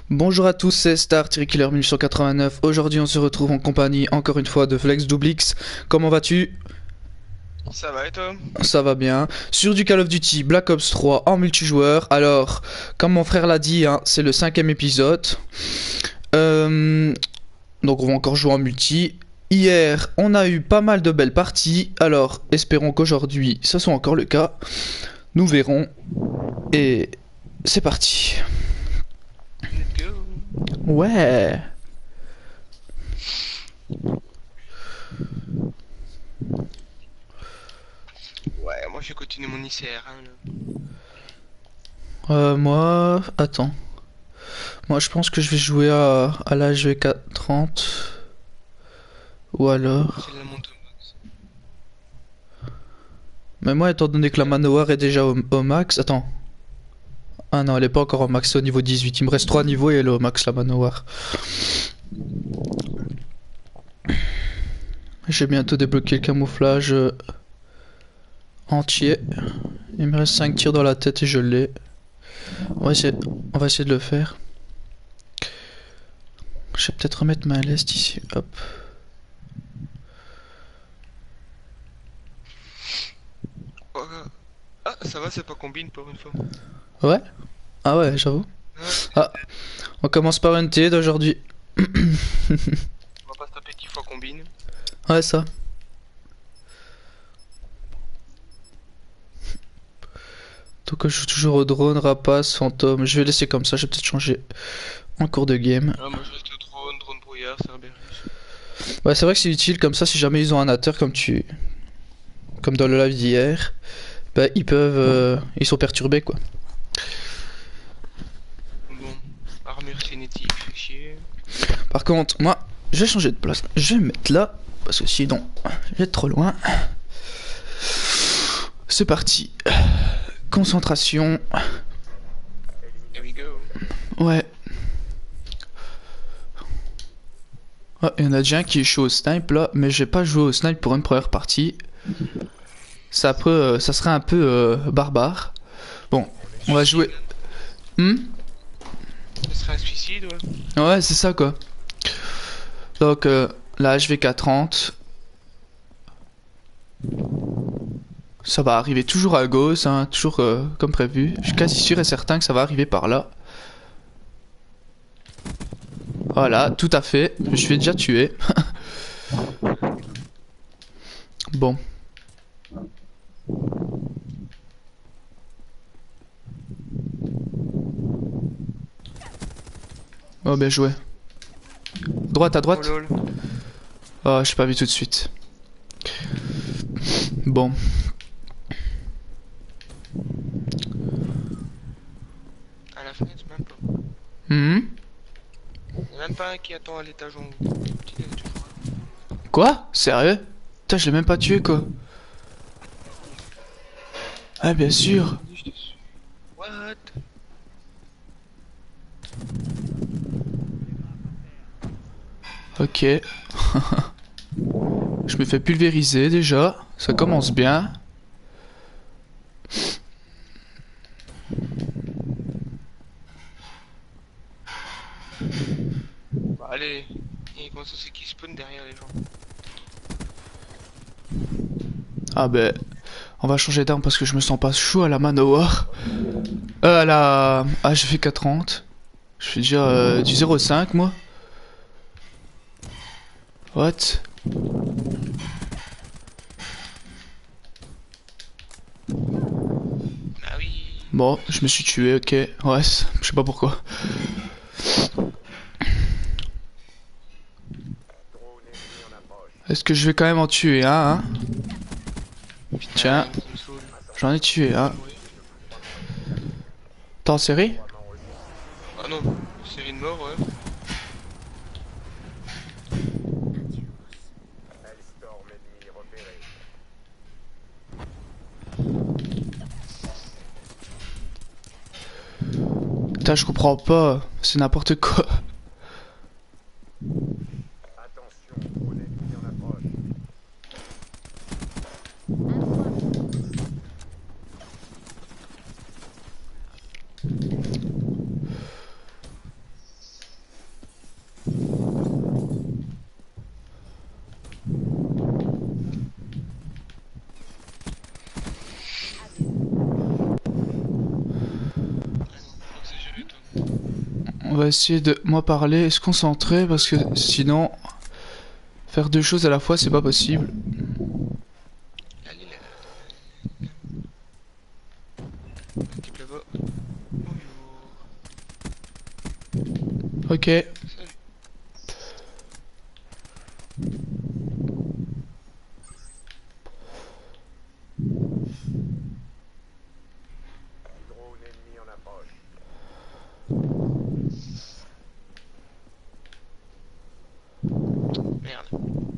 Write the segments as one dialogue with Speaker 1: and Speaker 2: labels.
Speaker 1: Bonjour à tous, c'est Star-Killer 1989. Aujourd'hui, on se retrouve en compagnie encore une fois de Flex Doublix. Comment vas-tu?
Speaker 2: Ça va et toi?
Speaker 1: Ça va bien. Sur du Call of Duty Black Ops 3 en multijoueur. Alors, comme mon frère l'a dit, hein, c'est le cinquième épisode. Euh, donc, on va encore jouer en multi. Hier, on a eu pas mal de belles parties. Alors, espérons qu'aujourd'hui, ce soit encore le cas. Nous verrons. Et c'est parti.
Speaker 2: Let's go.
Speaker 1: Ouais.
Speaker 2: Ouais, moi je continue mon ICR. Hein, là.
Speaker 1: Moi, attends. Moi, je pense que je vais jouer à la GV30. Ou
Speaker 2: C'est
Speaker 1: alors.
Speaker 2: la moto max.
Speaker 1: Mais moi, étant donné que la Manowar est déjà au max. Attends. Ah non, elle est pas encore au max, c'est au niveau 18. Il me reste 3 niveaux et elle est au max, la Manowar. J'ai bientôt débloqué le camouflage entier. Il me reste 5 tirs dans la tête et je l'ai. On va essayer de le faire. Je vais peut-être remettre ma leste ici. Hop.
Speaker 2: Oh, ah, ça va, c'est pas combine pour une fois.
Speaker 1: Ouais? Ah ouais, j'avoue.
Speaker 2: Ouais,
Speaker 1: Ah, on commence par une T d'aujourd'hui.
Speaker 2: on va pas se taper 10 fois combine.
Speaker 1: Ouais, ça. Donc je joue toujours au drone, rapace, fantôme. Je vais laisser comme ça, je vais peut-être changer en cours de game.
Speaker 2: Ah, moi je reste drone brouillard, ça va bien riche.
Speaker 1: Ouais, c'est vrai que c'est utile comme ça si jamais ils ont un hater comme dans le live d'hier, bah ils sont perturbés quoi.
Speaker 2: Bon, armure cinétique, fait chier.
Speaker 1: Par contre, moi, je vais changer de place. Je vais me mettre là parce que sinon, je vais être trop loin. C'est parti. Concentration.
Speaker 2: Here we go.
Speaker 1: Ouais. Ah, il y en a déjà un qui est chaud au snipe là, mais j'ai pas joué au snipe pour une première partie. Ça serait un peu barbare. Bon, on va jouer. Hmm.
Speaker 2: Ce serait un suicide, ouais.
Speaker 1: Ouais, c'est ça quoi. Donc la HVK30, ça va arriver toujours à gauche, hein, toujours comme prévu. Je suis quasi sûr et certain que ça va arriver par là. Voilà, tout à fait. Je suis déjà tué. Bon. Oh, bien joué. Droite à
Speaker 2: Oh
Speaker 1: droite.
Speaker 2: lol.
Speaker 1: Oh, je pas vu tout de suite. Bon.
Speaker 2: À la fenêtre, même pas.
Speaker 1: Mhm.
Speaker 2: Y'a même pas un qui attend à l'étage en haut. Petit est toujours là.
Speaker 1: Quoi? Sérieux? Putain, je l'ai même pas tué quoi. Ah, bien sûr.
Speaker 2: J'étais sûr. What?
Speaker 1: Ok. Je me fais pulvériser déjà. Ça commence bien.
Speaker 2: Bah allez. Et comment ça c'est qui spawn derrière les gens?
Speaker 1: Ah ben, on va changer d'arme parce que je me sens pas chaud à la Manowar. À la HV430. Je fais déjà du 0,5 moi. What?
Speaker 2: Bah oui.
Speaker 1: Bon, je me suis tué, ok. Ouais, je sais pas pourquoi. Est-ce que je vais quand même en tuer un, hein? Tiens,
Speaker 2: Putain, ça me saoule.
Speaker 1: j'en ai tué
Speaker 2: Je
Speaker 1: un.
Speaker 2: vais mourir.
Speaker 1: T'es en série?
Speaker 2: Ah non, série de mort, ouais.
Speaker 1: Putain, je comprends pas. C'est n'importe quoi. va essayer de moi parler et se concentrer parce que sinon faire deux choses à la fois c'est pas possible.
Speaker 2: Allez là. Un type là-bas. Bonjour.
Speaker 1: Ok.
Speaker 2: Salut.
Speaker 3: Drone ennemi en approche.
Speaker 2: Merde.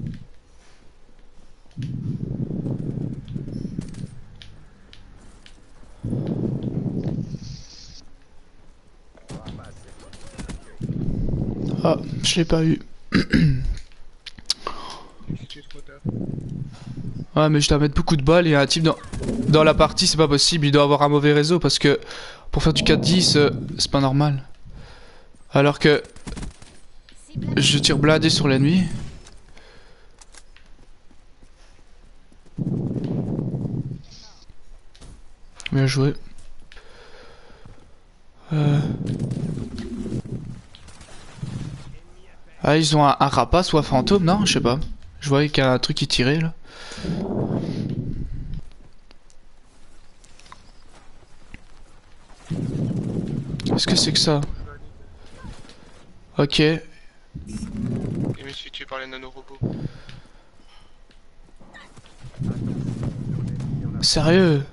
Speaker 1: Ah, je l'ai pas eu.
Speaker 2: C'est trop tard.
Speaker 1: Ouais, mais je dois mettre beaucoup de balles et un type dans la partie, c'est pas possible. Il doit avoir un mauvais réseau parce que pour faire du 4-10, c'est pas normal. Alors que je tire blindé sur l'ennemi. Bien joué. Ah, ils ont un rapace ou un fantôme, non? Je sais pas. Je voyais qu'il y a un truc qui tirait là. Qu'est-ce que c'est que ça? Ok.
Speaker 2: Et je me suis tué par les nanorobots.
Speaker 1: Sérieux?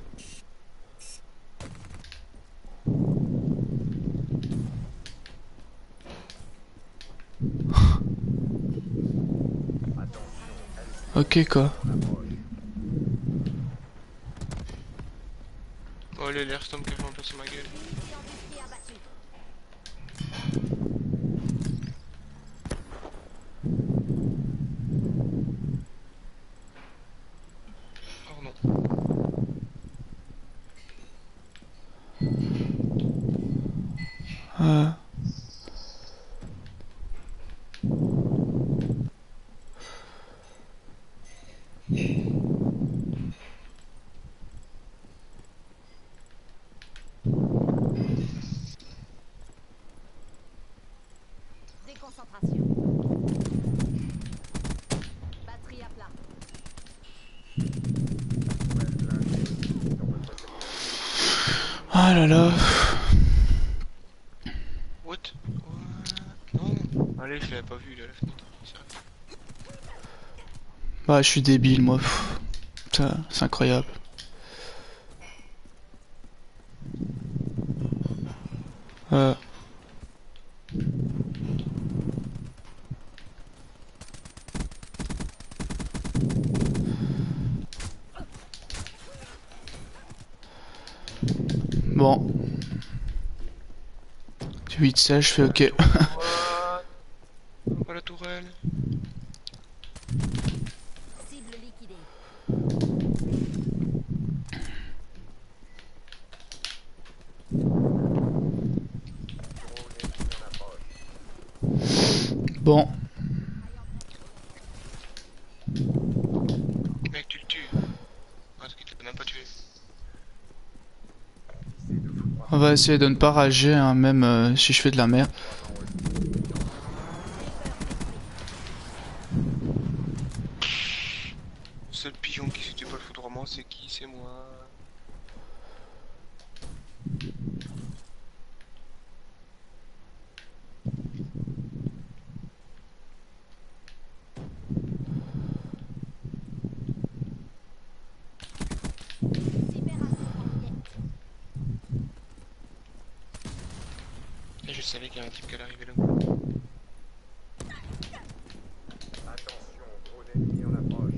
Speaker 1: Ok quoi.
Speaker 2: Oh là, l'airstorm qui a fait en place sur ma gueule. Oh non.
Speaker 4: Déconcentration. Batterie à plat.
Speaker 1: Ah là là.
Speaker 2: What? Non. Allez, je l'avais pas vu là, la fenêtre. Sérieux.
Speaker 1: Bah, je suis débile moi. Pff. Putain, c'est incroyable. Bon. 8 sèche, je fais ok.
Speaker 2: What? Oh la tourelle.
Speaker 4: Cible liquidée.
Speaker 1: Bon.
Speaker 2: Mec, tu le tues. Parce qu'il t'a même pas tué.
Speaker 1: On va essayer de ne pas rager, hein, même si je fais de la merde.
Speaker 2: Le seul pigeon qui se tue pas le foudroiement, c'est qui? C'est moi. Et je savais qu'il y avait un type qui allait arriver là.
Speaker 3: Attention, drone ennemi en approche.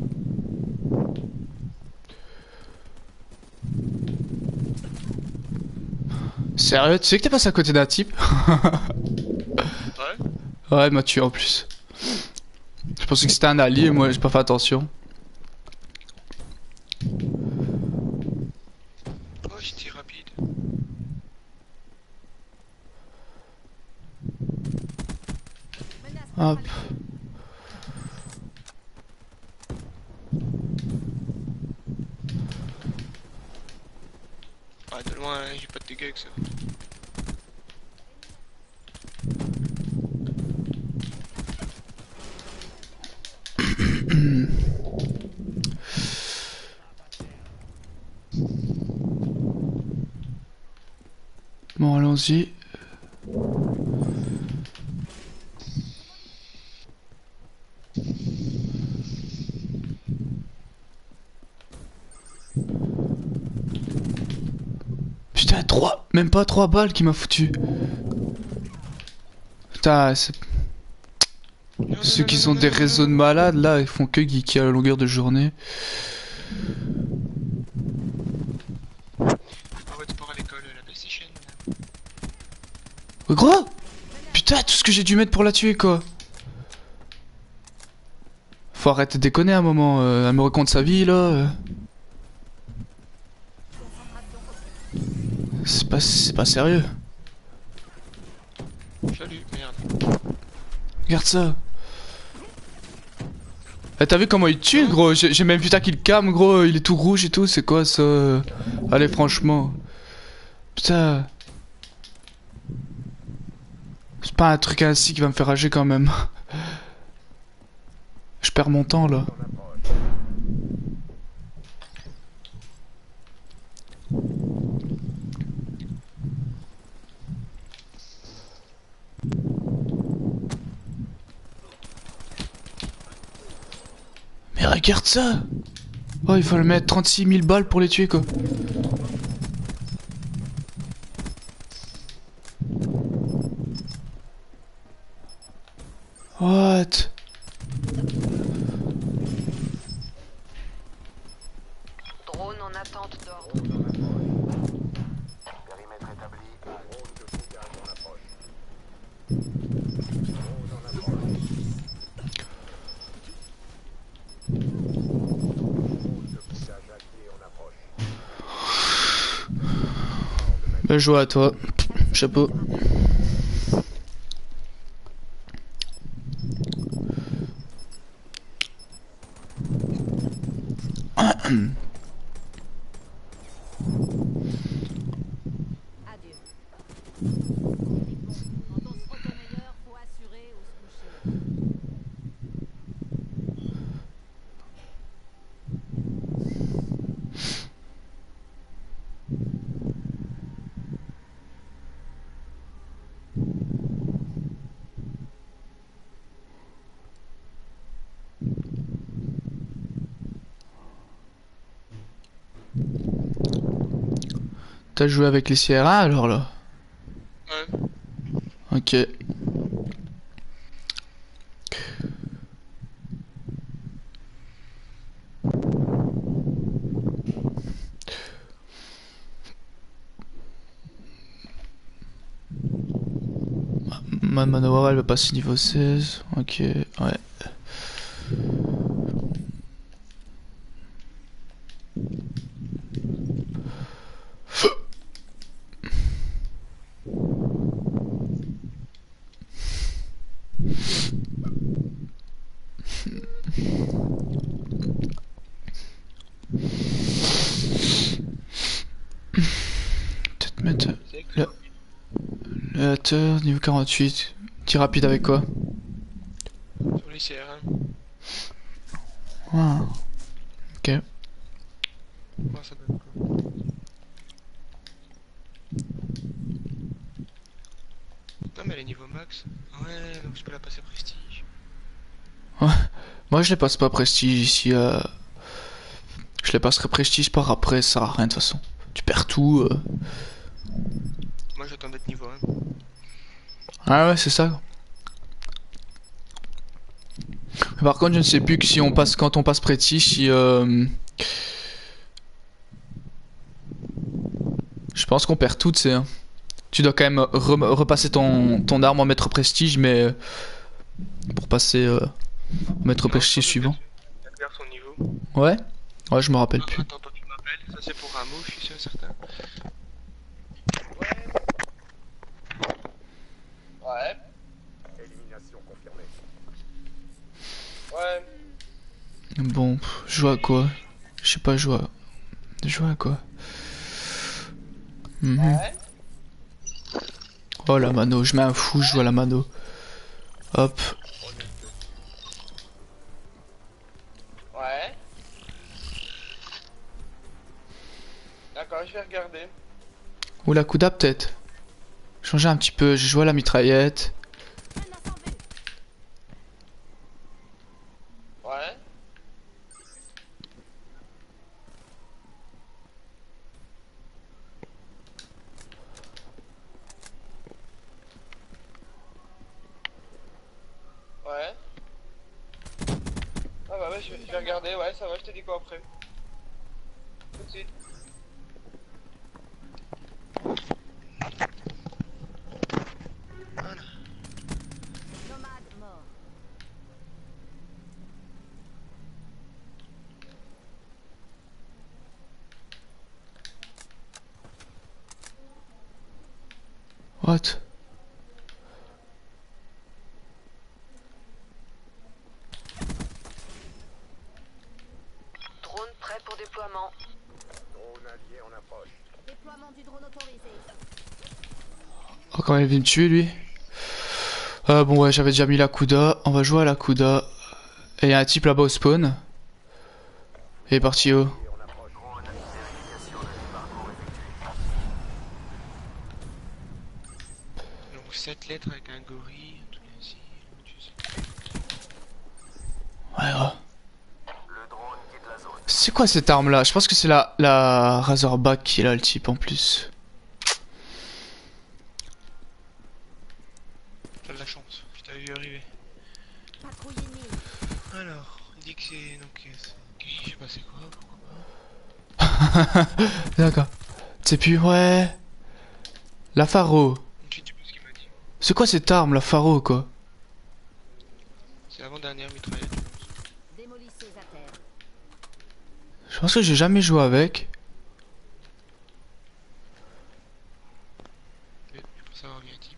Speaker 1: Sérieux, tu sais que t'es passé à côté d'un type?
Speaker 2: Ouais?
Speaker 1: Ouais, il m'a tué en plus. Je pensais que c'était un allié, moi j'ai pas fait attention.
Speaker 2: Oh, j'étais rapide.
Speaker 4: Menace
Speaker 1: Hop.
Speaker 2: Ah, de loin, hein, j'ai pas de dégâts avec ça.
Speaker 1: Bon, allons-y. Putain, 3, même pas 3 balles qui m'a foutu. Putain, ceux qui ont des réseaux de malades, là, ils font que geeker à la longueur de journée.
Speaker 2: Envoie de sport à l'école, la PlayStation.
Speaker 1: Oh, gros! Putain, tout ce que j'ai dû mettre pour la tuer, quoi. Faut arrêter de déconner un moment, elle me raconte sa vie, là. C'est pas sérieux.
Speaker 2: Salut, merde.
Speaker 1: Regarde ça. Eh, t'as vu comment il tue, gros? J'ai même putain qu'il calme, gros. Il est tout rouge et tout. C'est quoi ça? Allez, franchement. Putain. C'est pas un truc ainsi qui va me faire rager quand même. Je perds mon temps là. Mais regarde ça! Oh, il faut le mettre 36 000 balles pour les tuer, quoi. What?
Speaker 5: Drone en attente d'ordre.
Speaker 3: Périmètre établi. Drone de fouillage en approche. Drone en approche. Drone de fouillage allié en approche.
Speaker 1: Belle joie à toi. Chapeau.
Speaker 4: Adieu. Quand on se retourne ailleurs, faut assurer où se coucher.
Speaker 1: T'as joué avec les Sierra alors là?
Speaker 2: Ouais.
Speaker 1: Ok. Ma Manowar elle va passer niveau 16. Ok, ouais. Peut-être mettre le hâteur niveau 48. Tir rapide avec quoi?
Speaker 2: Sur les CRM.
Speaker 1: Ah. Ok.
Speaker 2: Ouais, ça donne quoi. Non, mais elle est niveau max. Ouais, donc je peux la passer prestige.
Speaker 1: Moi je les passe pas prestige ici. Je les passerai prestige par après, ça sert à rien de toute façon. Tu perds tout.
Speaker 2: Moi j'attends d'être niveau 1.
Speaker 1: Ah ouais, c'est ça. Mais par contre, je ne sais plus que si on passe quand on passe prestige, si je pense qu'on perd tout, tu sais. Hein. Tu dois quand même repasser ton arme en maître prestige, mais pour passer au maître prestige suivant.
Speaker 2: Elle garde son niveau.
Speaker 1: Ouais. Ouais, je me rappelle plus.
Speaker 2: Attends, tu m'appelles. Ça c'est pour Rameau, je suis sûr certain. Ouais.
Speaker 3: Élimination confirmée.
Speaker 2: Ouais.
Speaker 1: Bon, je joue à quoi? Je sais pas jouer à... Jouer à quoi?
Speaker 2: Ouais.
Speaker 1: Oh la mano, je mets un fou, je joue à la mano. Hop.
Speaker 2: Ouais. D'accord, je vais regarder.
Speaker 1: Ou la Kuda peut-être. Changer un petit peu, j'ai joué à la mitraillette.
Speaker 2: Ouais. Ouais. Ah bah ouais, je vais regarder, ouais, ça va, je te dis quoi après. Tout de suite. Voilà.
Speaker 4: Nomade mort.
Speaker 1: What?
Speaker 5: Drone prêt pour déploiement.
Speaker 3: Drone allié en approche.
Speaker 4: Déploiement du drone autorisé.
Speaker 1: Oh, quand il vient me tuer lui. Bon ouais, j'avais déjà mis la Kuda. On va jouer à la Kuda. Et il y a un type là-bas au spawn. Il est parti où?
Speaker 3: Et on approche.
Speaker 2: Donc 7 lettres avec un gorille, un truc ainsi. Tu sais.
Speaker 1: Ouais, ouais. C'est quoi cette arme là? Je pense que c'est la Razorback qui est là le type en plus.
Speaker 2: T'as de la chance, je t'avais vu arriver.
Speaker 4: Patrouille ennemie.
Speaker 2: Alors, il dit que c'est. Donc, je sais pas c'est quoi, pourquoi pas.
Speaker 1: D'accord. C'est plus, ouais. La Faro.
Speaker 2: Tu sais pas ce qu'il m'a dit.
Speaker 1: C'est quoi cette arme, la Faro quoi?
Speaker 2: C'est l'avant-dernière mitraillette, je pense.
Speaker 4: Démolissez à terre.
Speaker 1: Je pense que j'ai jamais joué avec.
Speaker 2: Mais pour savoir bien type.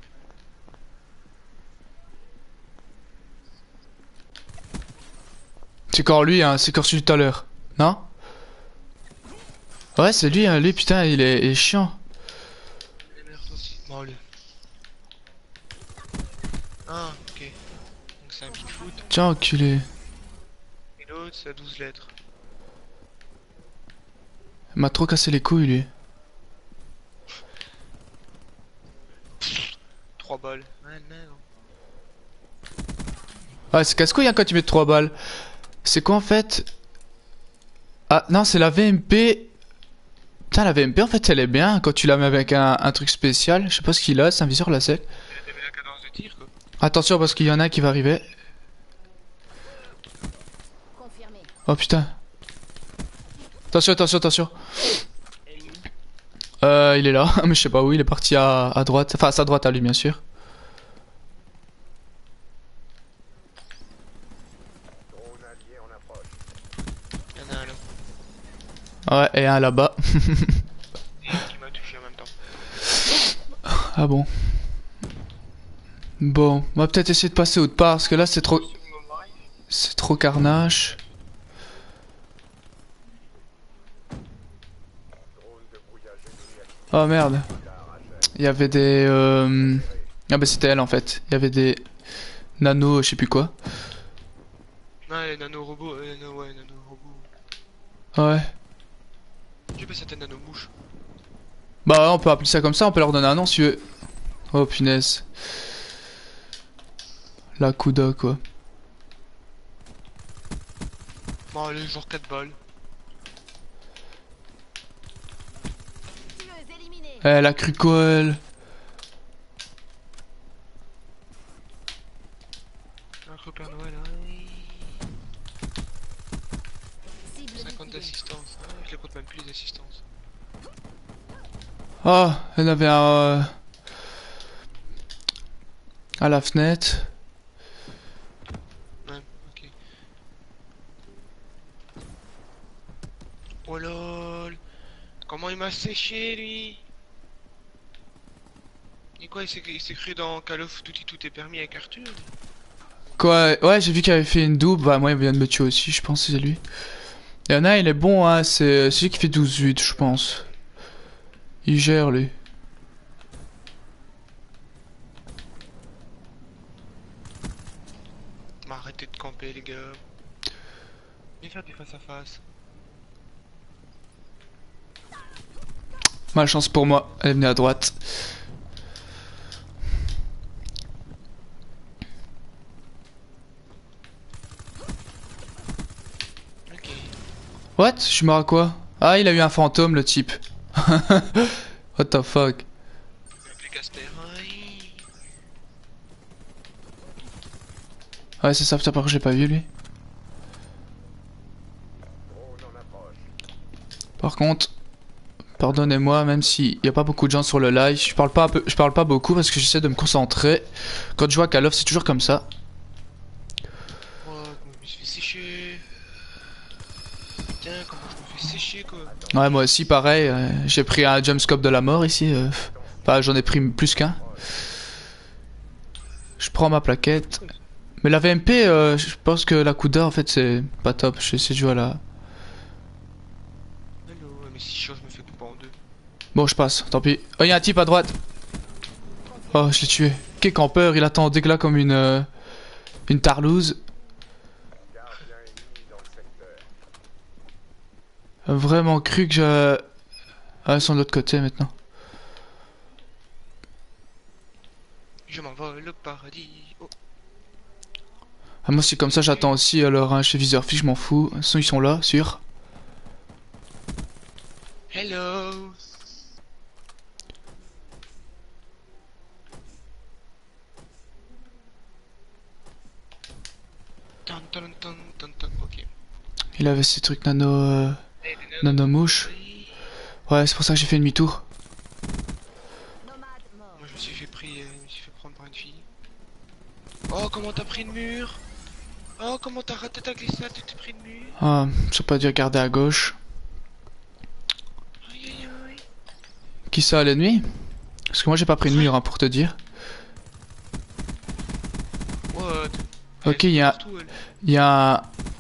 Speaker 1: C'est encore lui, hein, c'est encore celui de tout à l'heure. Non? Ouais, c'est lui, hein, lui putain, il est chiant.
Speaker 2: Les mères aussi. Bon, allez. Ah, ok. Donc c'est un Bigfoot.
Speaker 1: Tiens, enculé.
Speaker 2: Et l'autre, c'est à 12 lettres.
Speaker 1: Il m'a trop cassé les couilles lui.
Speaker 2: 3 balles. Ouais, non.
Speaker 1: Ouais, c'est casse-couille hein, quand tu mets 3 balles. C'est quoi en fait? Ah non, c'est la VMP. Putain, la VMP en fait elle est bien quand tu la mets avec un truc spécial. Je sais pas ce qu'il a, c'est un viseur laser.
Speaker 2: Elle avait la cadence de tir, quoi.
Speaker 1: Attention parce qu'il y en a un qui va arriver.
Speaker 4: Confirmé.
Speaker 1: Oh putain. Attention, attention, attention. Il est là, mais je sais pas où, il est parti à droite. Enfin, à sa droite à lui bien sûr.
Speaker 3: Drone allié en approche.
Speaker 2: Il y en a un là.
Speaker 1: Ouais, et un là-bas.
Speaker 2: Et qui m'a touché en même temps.
Speaker 1: Ah bon. Bon, on va peut-être essayer de passer autre part parce que là c'est trop... C'est trop carnage.
Speaker 3: Drone de brouillage ennemi activé.
Speaker 1: Oh merde. Il y avait des... Ah bah c'était elle en fait. Il y avait des... Nano, je sais plus quoi.
Speaker 2: Non, les nanorobots, ouais, nanorobots.
Speaker 1: Ouais.
Speaker 2: Je sais pas si c'était nanomouche.
Speaker 1: Bah on peut appeler ça comme ça, on peut leur donner un nom si tu veux. Oh punaise. La Kuda quoi.
Speaker 2: Bon, allez, genre 4 balles.
Speaker 4: Tueuse éliminée.
Speaker 1: Elle a cru quoi elle?
Speaker 2: Un Père Noël, hein.
Speaker 4: Cible
Speaker 2: 50
Speaker 4: liquidée.
Speaker 2: d'assistance. Ah, je les compte même plus les assistances.
Speaker 1: Oh, elle avait un... à la fenêtre.
Speaker 2: Ouais, ok. Oh lol. Comment il m'a séché lui. Et quoi, il s'est cru dans Call of Duty tout est permis avec Arthur.
Speaker 1: Quoi? Ouais, j'ai vu qu'il avait fait une double. Bah moi il vient de me tuer aussi, je pense que c'est lui. Il y en a, il est bon, hein, c'est celui qui fait 12-8, je pense. Il gère lui.
Speaker 2: Mais arrêtez de camper les gars. Viens faire du face à face.
Speaker 1: Malchance pour moi, elle est venue à droite. What? Je suis mort à quoi? Ah, il a eu un fantôme, le type. What the fuck?
Speaker 2: Avec les Gasper.
Speaker 1: Ouais, c'est ça, putain, par contre, j'ai pas vu lui.
Speaker 3: Drone en approche.
Speaker 1: Par contre, pardonnez-moi, même s'il y a pas beaucoup de gens sur le live, je parle pas je parle pas beaucoup parce que j'essaie de me concentrer. Quand je joue à Call of, c'est toujours comme ça.
Speaker 2: Oh, comment je me suis fait sécher. Putain, comment je me fais sécher quoi.
Speaker 1: Ouais, moi aussi, pareil. J'ai pris un jumpscope de la mort ici. Enfin, j'en ai pris plus qu'un. Je prends ma plaquette. Mais la VMP, je pense que la Kuda, en fait, c'est pas top. J'essaie de jouer à la...
Speaker 2: Hello, mais si chaud, je me fais couper en deux.
Speaker 1: Bon, je passe, tant pis. Oh, il y a un type à droite. Oh, je l'ai tué. Quel campeur, il attend là comme une tarlouse.
Speaker 3: Gardien ennemi dans le secteur.
Speaker 1: Vraiment cru que je... Ah, ils sont de l'autre côté maintenant.
Speaker 2: Je m'envole au paradis. Oh,
Speaker 1: Ah, moi, c'est comme ça, j'attends aussi. Alors, hein, chez Visorfi, je m'en fous. De toute façon, ils sont là, sûr.
Speaker 2: hello. Tan, tan, tan, tan, tan. Ok.
Speaker 1: Il avait ces trucs nano...
Speaker 2: Eh, des
Speaker 1: nano mouches.
Speaker 2: Oui.
Speaker 1: Ouais, c'est pour ça que j'ai fait demi-tour.
Speaker 4: Nomade mort.
Speaker 2: Moi je me suis fait je me suis fait prendre par une fille. Oh comment t'as pris le mur. Oh comment t'as raté ta glissade, tu t'es pris le mur.
Speaker 1: Ah, j'ai pas dû regarder à gauche.
Speaker 2: Aïe aïe aïe.
Speaker 1: Qui ça, l'ennemi? Parce que moi, j'ai pas pris de mur, hein, pour te dire.
Speaker 2: What?
Speaker 1: Ok,
Speaker 2: Elle est
Speaker 1: il y a...
Speaker 2: partout, elle.
Speaker 1: Il y a...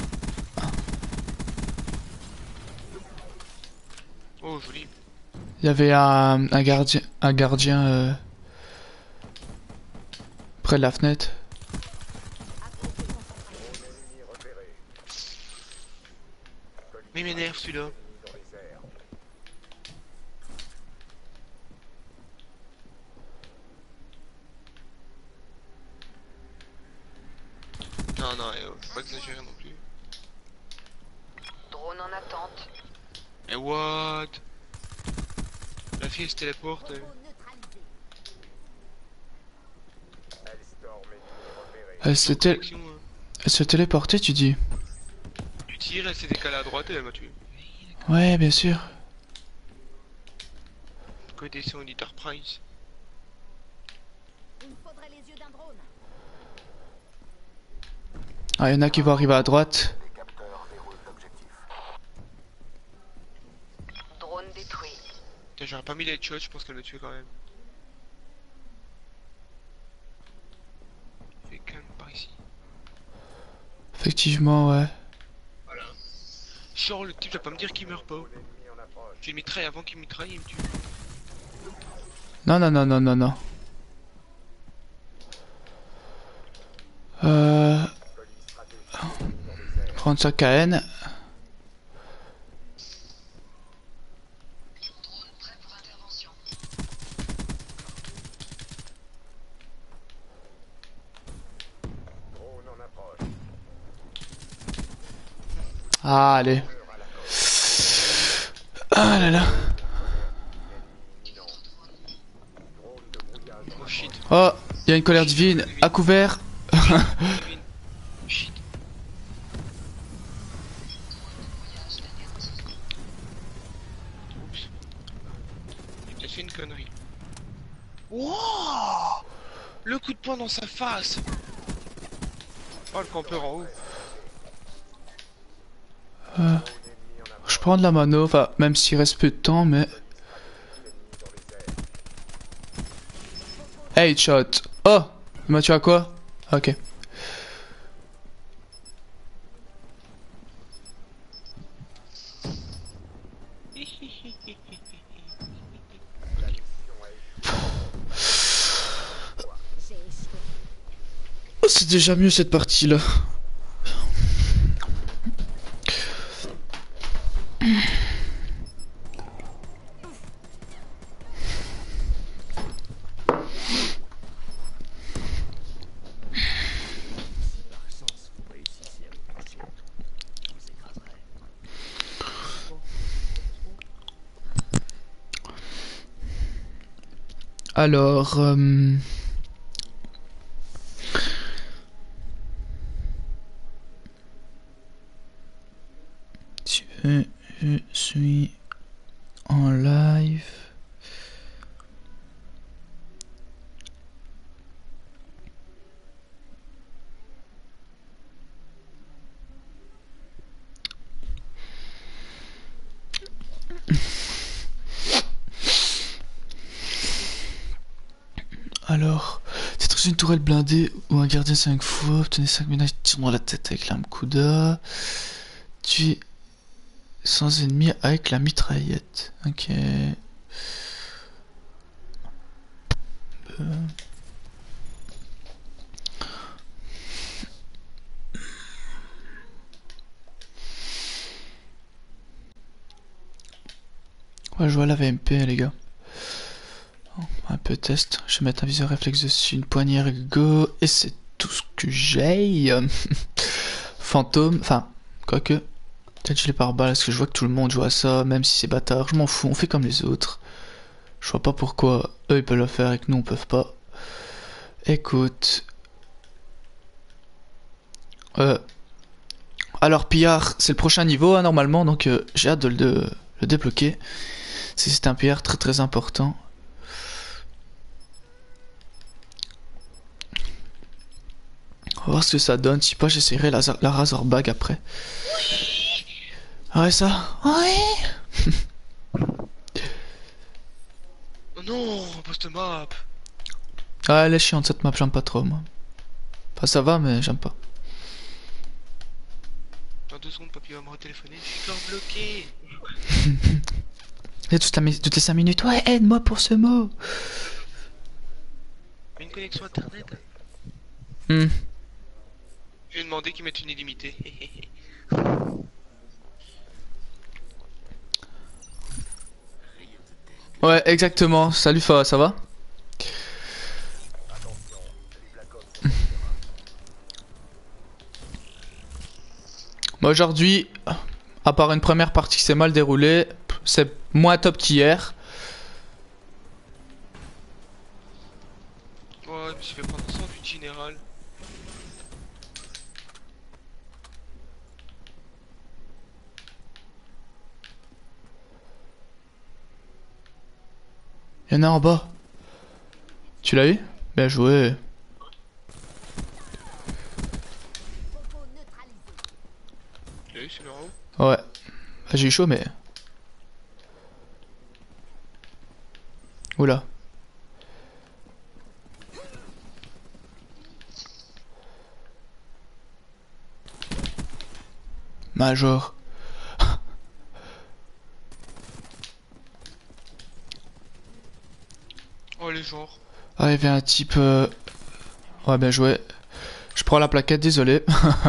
Speaker 2: Oh joli.
Speaker 1: Il y avait un gardien près de la fenêtre.
Speaker 3: Ennemi repéré.
Speaker 2: Mais il m'énerve celui-là.
Speaker 3: Ennemi dans les airs.
Speaker 2: Non non, faut pas exagérer non plus.
Speaker 5: Drone en attente.
Speaker 2: Et what? La fille elle se téléporte.
Speaker 4: Robot neutralisé.
Speaker 3: Hellstorm ennemi repéré.
Speaker 2: Connexion, hein.
Speaker 1: Elle se téléportait, tu dis?
Speaker 2: Tu tires, elle s'est décalée à droite et elle m'a tué.
Speaker 1: Ouais, bien sûr.
Speaker 2: Côté son Enterprise.
Speaker 4: Il me faudrait les yeux d'un drone.
Speaker 1: Ah, il y en a qui vont arriver à droite.
Speaker 3: Les capteurs verrouillent l'objectif.
Speaker 5: Drone détruit.
Speaker 2: Putain, j'aurais pas mis les headshots, je pense qu'elle m'a tué quand même. Fait calme par ici.
Speaker 1: Effectivement, ouais.
Speaker 2: Voilà. Genre le type va pas me dire qu'il meurt pas.
Speaker 3: Drone ennemi en approche.
Speaker 2: Je le mitraille avant qu'il mitraille, il me tue.
Speaker 1: Non, non, non, non, non, non.
Speaker 3: Police stratégique dans les airs.
Speaker 1: Prendre sa KN.
Speaker 3: Drone en approche.
Speaker 1: Ah, allez. Ah là là.
Speaker 3: Imminent. Drone de brouillage.
Speaker 2: Oh shit.
Speaker 1: Oh, il y a une colère divine. À couvert.
Speaker 2: Divine. Shit. Oups. J'ai peut-être fait une connerie. Wow, le coup de poing dans sa face. Oh le campeur en haut.
Speaker 3: Drone ennemi en approche.
Speaker 1: Je prends de la mano, enfin, même s'il reste peu de temps, mais...
Speaker 3: Stratégique dans les airs.
Speaker 1: Headshot. Oh, il m'a tué à quoi? Ok.
Speaker 4: J'ai échoué.
Speaker 1: Oh, c'est déjà mieux cette partie-là. Alors, je suis en live. Alors, détruisez une tourelle blindée ou un gardien 5 fois, obtenez 5 ménages tirant dans la tête avec l'arme Kuda. Tuez sans ennemi avec la mitraillette. Ok. On va jouer à la VMP les gars. Un peu test. Je vais mettre un viseur réflexe dessus, une poignée ergo et c'est tout ce que j'ai. Fantôme, enfin, quoique. Peut-être je l'ai par balle parce que je vois que tout le monde joue à ça, même si c'est bâtard. Je m'en fous, on fait comme les autres. Je vois pas pourquoi eux ils peuvent le faire et que nous on peut pas. Écoute. Alors pillard, c'est le prochain niveau hein, normalement, donc j'ai hâte de le débloquer. C'est un pillard très très important. On va voir ce que ça donne. Si pas, j'essaierai la Razorback après. Ouais, ça. Ouais.
Speaker 2: Oh non, post-map.
Speaker 1: Ah, elle est chiante cette map, j'aime pas trop moi. Enfin, ça va, mais j'aime pas.
Speaker 2: Dans 2 secondes, papy va me retéléphoner. Je suis encore bloqué.
Speaker 1: Et toutes les 5 minutes, ouais, aide-moi pour ce mot.
Speaker 2: Une connexion internet.
Speaker 1: Hmm.
Speaker 2: Je vais demander qu'ils mettent une illimitée.
Speaker 1: Ouais, exactement. Salut Fa, ça va? Moi aujourd'hui, à part une première partie qui s'est mal déroulée, c'est moins top qu'hier.
Speaker 2: Ouais, je me suis fait prendre un sandwich général.
Speaker 1: Y'en a en bas. Tu l'as eu? Bien joué.
Speaker 2: Tu l'as eu, c'est le haut?
Speaker 1: Ouais. Bah, j'ai eu chaud, mais. Oula. Major.
Speaker 2: Oh, les genres.
Speaker 1: Ah, il y avait un type. Ouais, bien joué. Je prends la plaquette, désolé.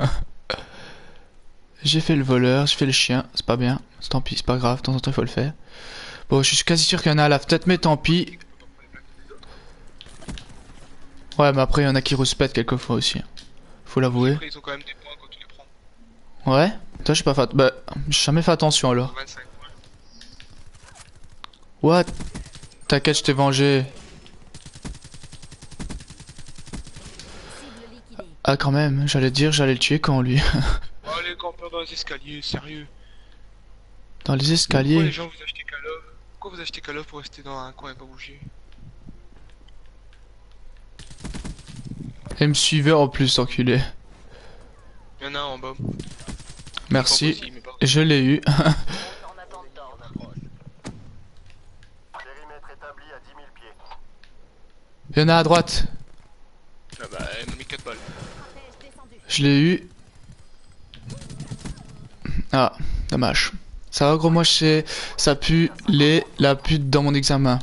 Speaker 1: J'ai fait le voleur, j'ai fait le chien, c'est pas bien. Tant pis, c'est pas grave, de temps en temps il faut le faire. Bon, je suis quasi sûr qu'il y en a à la tête, mais tant pis. Ouais, mais après, il y en a qui respectent quelquefois aussi. Faut l'avouer.
Speaker 2: Après, ils ont quand même des points quand tu les prends.
Speaker 1: Ouais? Toi, j'ai pas fait. Bah, j'ai jamais fait attention alors.
Speaker 2: 25 points.
Speaker 1: What? T'inquiète, je t'ai vengé. Ah, quand même, j'allais dire, j'allais le tuer quand lui.
Speaker 2: Oh, les campeurs dans les escaliers, sérieux.
Speaker 1: Dans les
Speaker 2: Pourquoi les
Speaker 1: escaliers.
Speaker 2: gens vous achetez Call of? Pourquoi vous achetez Call of pour rester dans un coin et pas bouger?
Speaker 1: Et me suivait en plus, enculé.
Speaker 2: Il y en a un en bas.
Speaker 1: Merci.
Speaker 2: Aussi, mais pas-
Speaker 1: Je l'ai eu.
Speaker 5: En attente d'ordre.
Speaker 3: Périmètre établi à 10 000 pieds.
Speaker 1: Il y en a à droite.
Speaker 2: Ah bah, elle m'a mis 4 balles.
Speaker 1: Je l'ai eu. Ah, dommage. Ça va gros, moi je sais, ça pue la pute dans mon examen.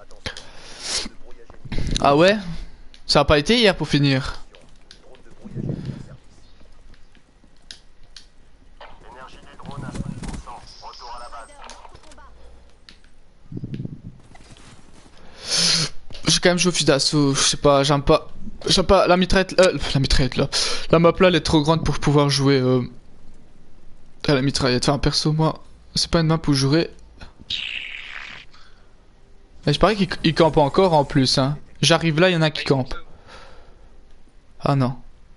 Speaker 1: Ah ouais? Ça a pas été hier pour finir.
Speaker 3: Énergie des drones à 5%. Retour à la base.
Speaker 1: J'ai quand même joué au fusil d'assaut, je sais pas, j'aime pas la mitraillette, la mitraillette là. La map là elle est trop grande pour pouvoir jouer à la mitraillette. Enfin perso moi, c'est pas une map où je jouerais. Et je parie qu'il campe encore en plus. Hein. J'arrive là, il y en a qui campent. Ah non.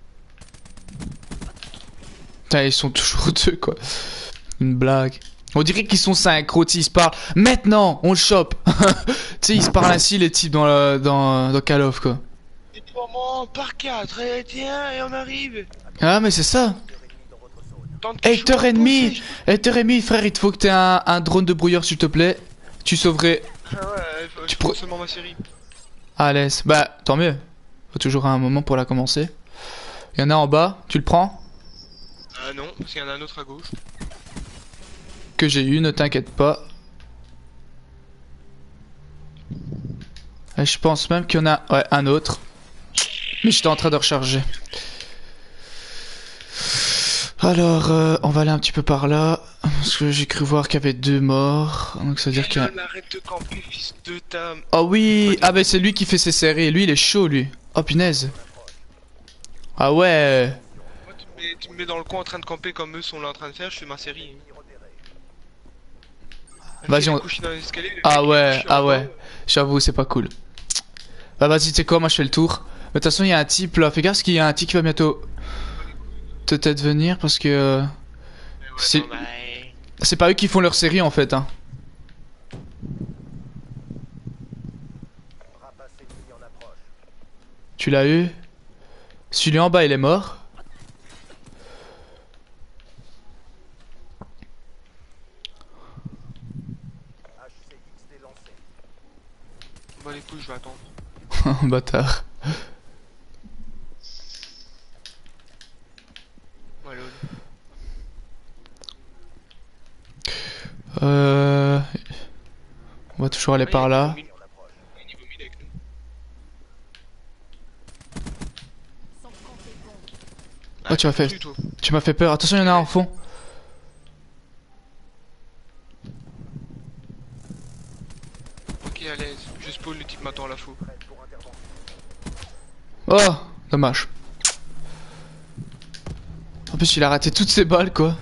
Speaker 1: Putain, ils sont toujours deux quoi. Une blague. On dirait qu'ils sont synchro, ils se parlent. Maintenant, on le chope. Tu sais, ils se parlent ainsi les types dans Call of quoi.
Speaker 2: Et moment par 4, et tiens, et on arrive.
Speaker 1: Ah mais c'est ça.
Speaker 2: Tant que je suis
Speaker 1: 8h30.
Speaker 2: posé,
Speaker 1: 8h30 frère, il te faut que t'aies un drone de brouilleur s'il te plaît. Tu sauverais.
Speaker 2: Ah ouais,
Speaker 1: Tu
Speaker 2: je prends
Speaker 1: pro-
Speaker 2: seulement ma série.
Speaker 1: À l'aise. Bah, tant mieux. Faut toujours un moment pour la commencer. Il y en a en bas, tu le prends?
Speaker 2: Ah non, parce qu'il y en a un autre à gauche.
Speaker 1: Que j'ai eu, ne t'inquiète pas. Et je pense même qu'il y en a ouais, un autre. Mais j'étais en train de recharger. Alors, on va aller un petit peu par là. Parce que j'ai cru voir qu'il y avait 2 morts. Donc ça veut dire qu'il y a...
Speaker 2: Arrête de camper, fils de ta...
Speaker 1: Oh oui! Ah bah c'est lui qui fait ses séries. Lui, il est chaud, lui. Oh punaise. Ah ouais.
Speaker 2: Moi, tu me mets dans le coin en train de camper comme eux sont là en train de faire, je fais ma série.
Speaker 1: Vas-y, on...
Speaker 2: Couché dans l'escalier, le
Speaker 1: Ah
Speaker 2: mec, il
Speaker 1: ouais,
Speaker 2: couche
Speaker 1: ah
Speaker 2: en
Speaker 1: ouais.
Speaker 2: bas.
Speaker 1: J'avoue, c'est pas cool. Bah vas-y, tu sais quoi, moi je fais le tour. Mais de toute façon, il y a un type là. Fais gaffe parce qu'il y a un type qui va bientôt peut-être venir parce que
Speaker 2: Mais ouais,
Speaker 1: c'est
Speaker 2: non, bah,
Speaker 1: c'est pas eux qui font leur série en fait. Hein.
Speaker 3: Rapace ennemi en approche.
Speaker 1: Tu l'as eu. Celui en bas, il est mort.
Speaker 3: HCXD lancé.
Speaker 2: bah les couilles, je vais attendre.
Speaker 1: Bâtard.
Speaker 2: Ouais, lol.
Speaker 1: On va toujours aller par là.
Speaker 2: Il y a niveau 1000 avec nous.
Speaker 4: Sans compter bon.
Speaker 1: Oh, tu m'as fait,
Speaker 2: Plus, toi.
Speaker 1: tu m'as fait peur. Attention, il y en a un en fond.
Speaker 2: Ok, à l'aise. Je spawn, le type m'attend à la faux.
Speaker 1: Oh, dommage. En plus, il a raté toutes ses balles, quoi.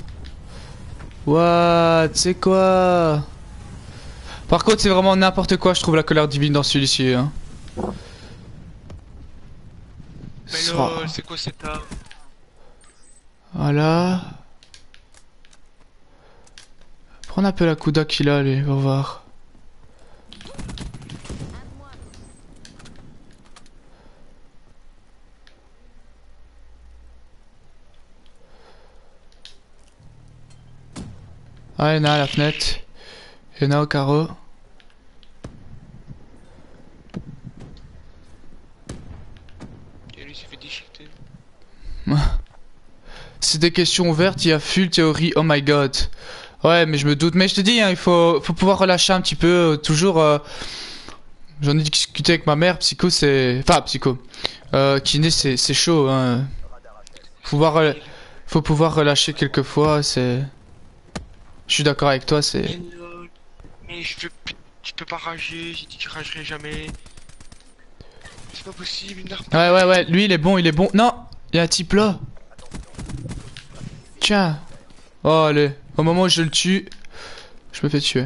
Speaker 1: What? C'est quoi? Par contre, c'est vraiment n'importe quoi, je trouve, la colère divine dans celui-ci. Hein.
Speaker 2: Mais
Speaker 1: Soit-
Speaker 2: lol, c'est quoi cette arme?
Speaker 1: Voilà. Prends un peu la Kuda qu'il a, lui, va voir. Ah, il y en a à la fenêtre. Il y en a au carreau.
Speaker 2: Et lui, il s'est fait déchiqueter.
Speaker 1: C'est des questions ouvertes, il y a full théorie, oh my god. Ouais, mais je me doute. Mais je te dis, hein, il faut pouvoir relâcher un petit peu. Toujours. J'en ai discuté avec ma mère, psycho, c'est. Enfin, psycho. Kiné, c'est chaud. Hein. Faut pouvoir relâcher quelquefois, c'est. Je suis d'accord avec toi, c'est.
Speaker 2: Mais lol. Mais je peux pas rager, j'ai dit que je ragerai jamais. C'est pas possible, une arme.
Speaker 1: Ouais, lui il est bon, il est bon. Non, il y a un type là. Tiens. Oh, allez. Au moment où je le tue, je me fais tuer.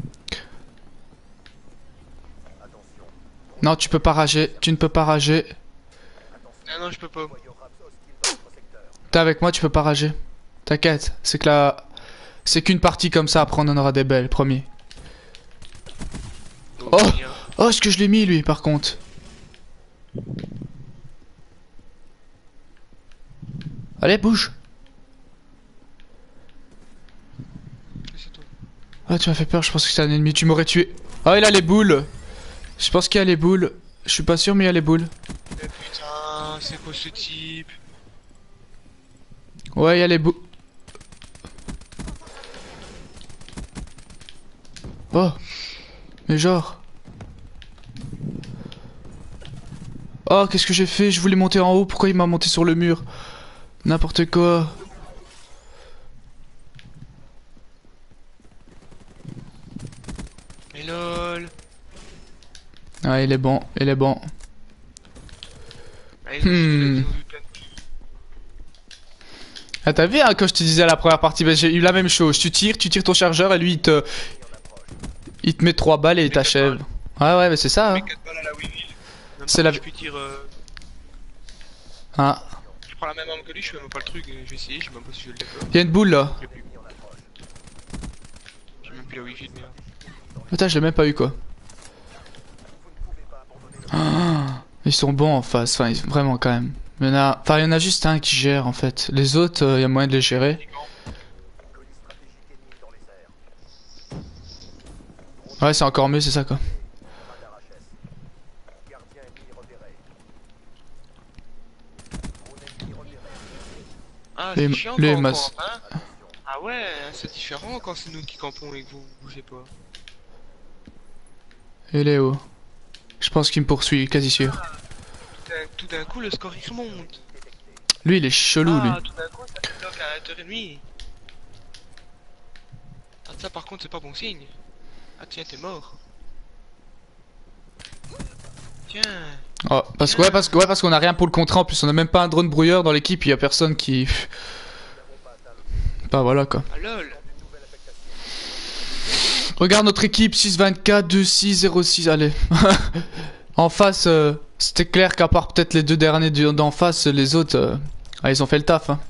Speaker 1: Non, tu peux pas rager. Tu ne peux pas rager.
Speaker 2: Ah non, je peux pas.
Speaker 1: T'es avec moi, tu peux pas rager. T'inquiète, c'est que là. C'est qu'une partie comme ça, après on en aura des belles, promis. Oh.
Speaker 2: Bien.
Speaker 1: Oh, est-ce que je l'ai mis lui par contre? Allez, bouge.
Speaker 2: C'est tout.
Speaker 1: Ah, tu m'as fait peur, je pense que c'était un ennemi, tu m'aurais tué. Ah, il a les boules. Je pense qu'il y a les boules. Je suis pas sûr, mais il y a les boules.
Speaker 2: Mais putain, c'est quoi ce type?
Speaker 1: Ouais, il y a les boules. Oh. Mais genre. Oh, qu'est-ce que j'ai fait? Je voulais monter en haut, pourquoi il m'a monté sur le mur? N'importe quoi.
Speaker 2: Mais lol.
Speaker 1: Ah, il est bon, il est bon.
Speaker 2: Allez, je me suis fait
Speaker 1: Ah, t'as vu, hein, quand je te disais à la première partie, bah, j'ai eu la même chose. Tu tires ton chargeur et lui il te met 3 balles et il t'achève. Ouais, ouais, mais c'est ça, hein.
Speaker 2: Mais 4 balles à la Weevil. Même
Speaker 1: C'est
Speaker 2: pas
Speaker 1: la-
Speaker 2: que je puis dire.
Speaker 1: Ah,
Speaker 2: Je prends la même arme que lui, je fais même pas le truc. Je vais essayer, je sais même pas si je le décolle.
Speaker 1: y a une boule là.
Speaker 2: Je l'ai plus. J'ai même plus la Weevil, merde.
Speaker 1: Putain, je l'ai même pas eu quoi. Ah, ils sont bons en face, enfin, vraiment quand même. Enfin, il y en a juste un qui gère en fait. Les autres, il y a moyen de les gérer. Ouais, c'est encore mieux, c'est ça quoi.
Speaker 2: Ah,
Speaker 1: Les-
Speaker 2: c'est chiant
Speaker 1: les
Speaker 2: quand on
Speaker 1: masses.
Speaker 2: campe, hein. Ah ouais, c'est différent quand c'est nous qui campons et que vous bougez pas.
Speaker 1: Et Léo. Je pense qu'il me poursuit, quasi sûr.
Speaker 2: Tout d'un coup, le score il remonte.
Speaker 1: Lui, il est chelou, lui.
Speaker 2: Ah, tout d'un coup, ça te bloque à 8h30. Ah, ça par contre, c'est pas bon signe. Ah, tiens, t'es mort. Tiens.
Speaker 1: Oh, parce qu'on a rien pour le contrat en plus, on a même pas un drone brouilleur dans l'équipe, il y a personne qui. Bah voilà quoi.
Speaker 2: Ah, lol.
Speaker 1: Regarde notre équipe 6-24, 2-6, 0-6, allez. En face, c'était clair qu'à part peut-être les deux derniers d'en face, les autres, ils ont fait le taf. Hein.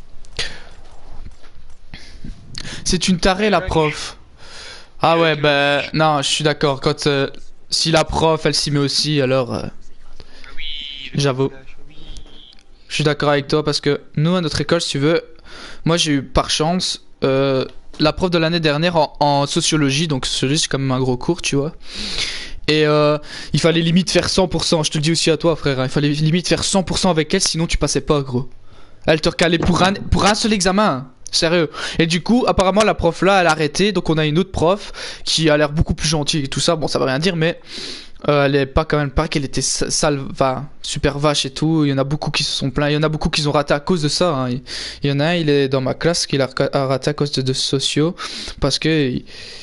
Speaker 1: C'est une tarée la prof. Ah ouais, bah non, je suis d'accord. Quand si la prof elle s'y met aussi, alors
Speaker 2: Ah oui, le
Speaker 1: J'avoue.
Speaker 2: flash, oui.
Speaker 1: je suis d'accord avec toi parce que nous à notre école, si tu veux, moi j'ai eu par chance la prof de l'année dernière en sociologie, donc sociologie c'est quand même un gros cours, tu vois. Et il fallait limite faire 100%, je te le dis aussi à toi frère, hein, il fallait limite faire 100% avec elle sinon tu passais pas gros. Elle te recalait pour un seul examen, hein, sérieux. Et du coup apparemment la prof là elle a arrêté, donc on a une autre prof qui a l'air beaucoup plus gentille et tout ça, bon ça veut rien dire mais elle est pas quand même pas qu'elle était sale, enfin super vache et tout. Il y en a beaucoup qui se sont plaints, il y en a beaucoup qui ont raté à cause de ça. Hein. Il y en a un, il est dans ma classe qui a raté à cause de sociaux parce que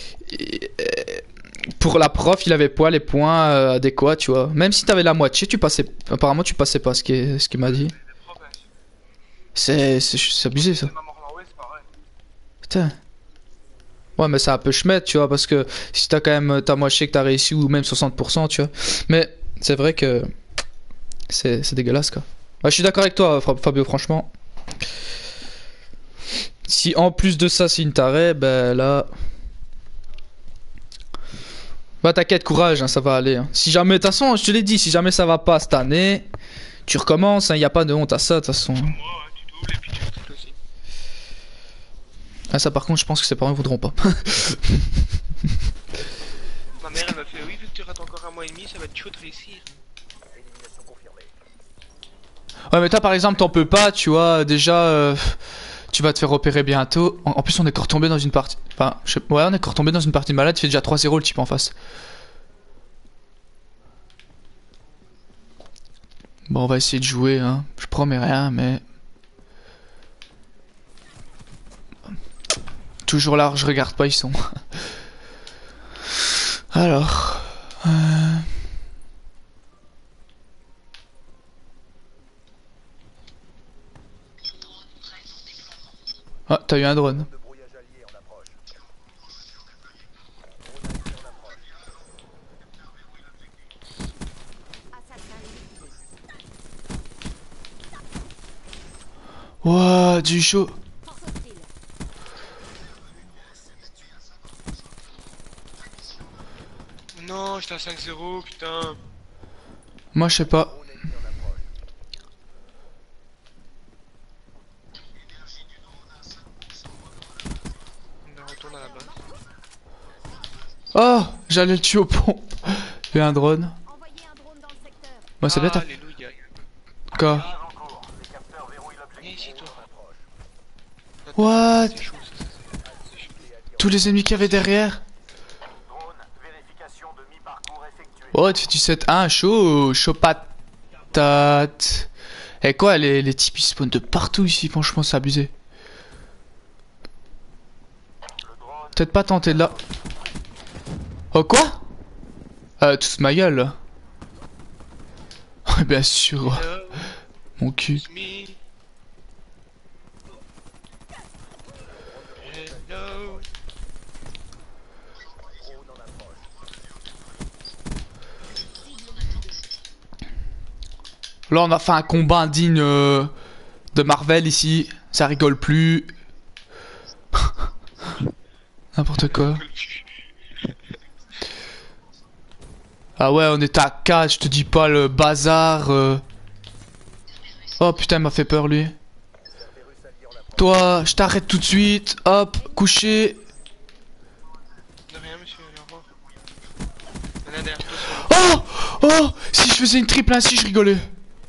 Speaker 1: pour la prof il avait pas les points adéquats, tu vois. Même si t'avais la moitié, tu passais. Apparemment tu passais pas, ce qu'il m'a dit.
Speaker 2: Les profs, hein,
Speaker 1: C'est abusé ça.
Speaker 2: même en Norvège, c'est pareil.
Speaker 1: Putain. Ouais, mais c'est un peu chmette, tu vois, parce que si t'as quand même ta moitié que t'as réussi ou même 60%, tu vois. Mais c'est vrai que c'est dégueulasse, quoi. Ouais, je suis d'accord avec toi, Fabio, franchement. Si en plus de ça, c'est une tarée, ben là. Bah, t'inquiète, courage, hein, ça va aller. Hein. Si jamais, de toute façon, je te l'ai dit, si jamais ça va pas cette année, tu recommences, hein, y a pas de honte à ça, de toute façon.
Speaker 2: Moi, ouais, tu doubles et puis tu triples aussi.
Speaker 1: Ah, ça, par contre, je pense que ses parents voudront pas.
Speaker 2: Ma mère, elle m'a fait oui, vu que tu rates encore un mois et demi, ça va être chaud de réussir.
Speaker 1: Ouais, mais toi, par exemple, t'en peux pas, tu vois, déjà, tu vas te faire opérer bientôt. En plus, on est encore tombé dans une partie. Enfin, ouais, on est encore tombé dans une partie de malade, il fait déjà 3-0 le type en face. Bon, on va essayer de jouer, hein. Je promets rien, mais. Toujours là, je regarde pas, ils sont. Alors. Ah, t'as eu un drone.
Speaker 3: De brouillage allié en approche.
Speaker 1: Ouah, du chaud.
Speaker 4: Force hostile.
Speaker 2: Non, j'étais à 5-0, putain.
Speaker 1: Moi, je sais pas.
Speaker 2: On retourne à la base.
Speaker 1: Oh, j'allais le tuer au pont. Il y a un drone.
Speaker 4: Envoyez un drone dans le secteur.
Speaker 1: Moi, c'est bête, hein.
Speaker 2: Alléluia.
Speaker 1: Quoi?
Speaker 2: Viens ici, toi.
Speaker 1: What?
Speaker 2: C'est chaud, ça, c'est chaud.
Speaker 1: Tous les ennemis qu'il y avait derrière.
Speaker 3: Drone, vérification de mi-parcours effectué.
Speaker 1: Oh, tu fais du 7-1, chaud, chaud patate. Et quoi, les types ils spawnent de partout ici, franchement, c'est abusé. Peut-être pas tenter de là. Oh, quoi? Toute ma gueule. Là. Bien sûr,
Speaker 2: Hello,
Speaker 1: mon cul.
Speaker 2: it's me. Hello.
Speaker 1: Là, on a fait un combat indigne de Marvel ici. Ça rigole plus. N'importe quoi. Ah ouais, on était à 4, je te dis pas le bazar. Oh putain, il m'a fait peur lui. Toi, je t'arrête tout de suite. Hop, couché.
Speaker 2: De rien, monsieur, allez, au revoir. Il y en a derrière toi sur
Speaker 1: Oh, oh, si je faisais une triple ainsi, je rigolais.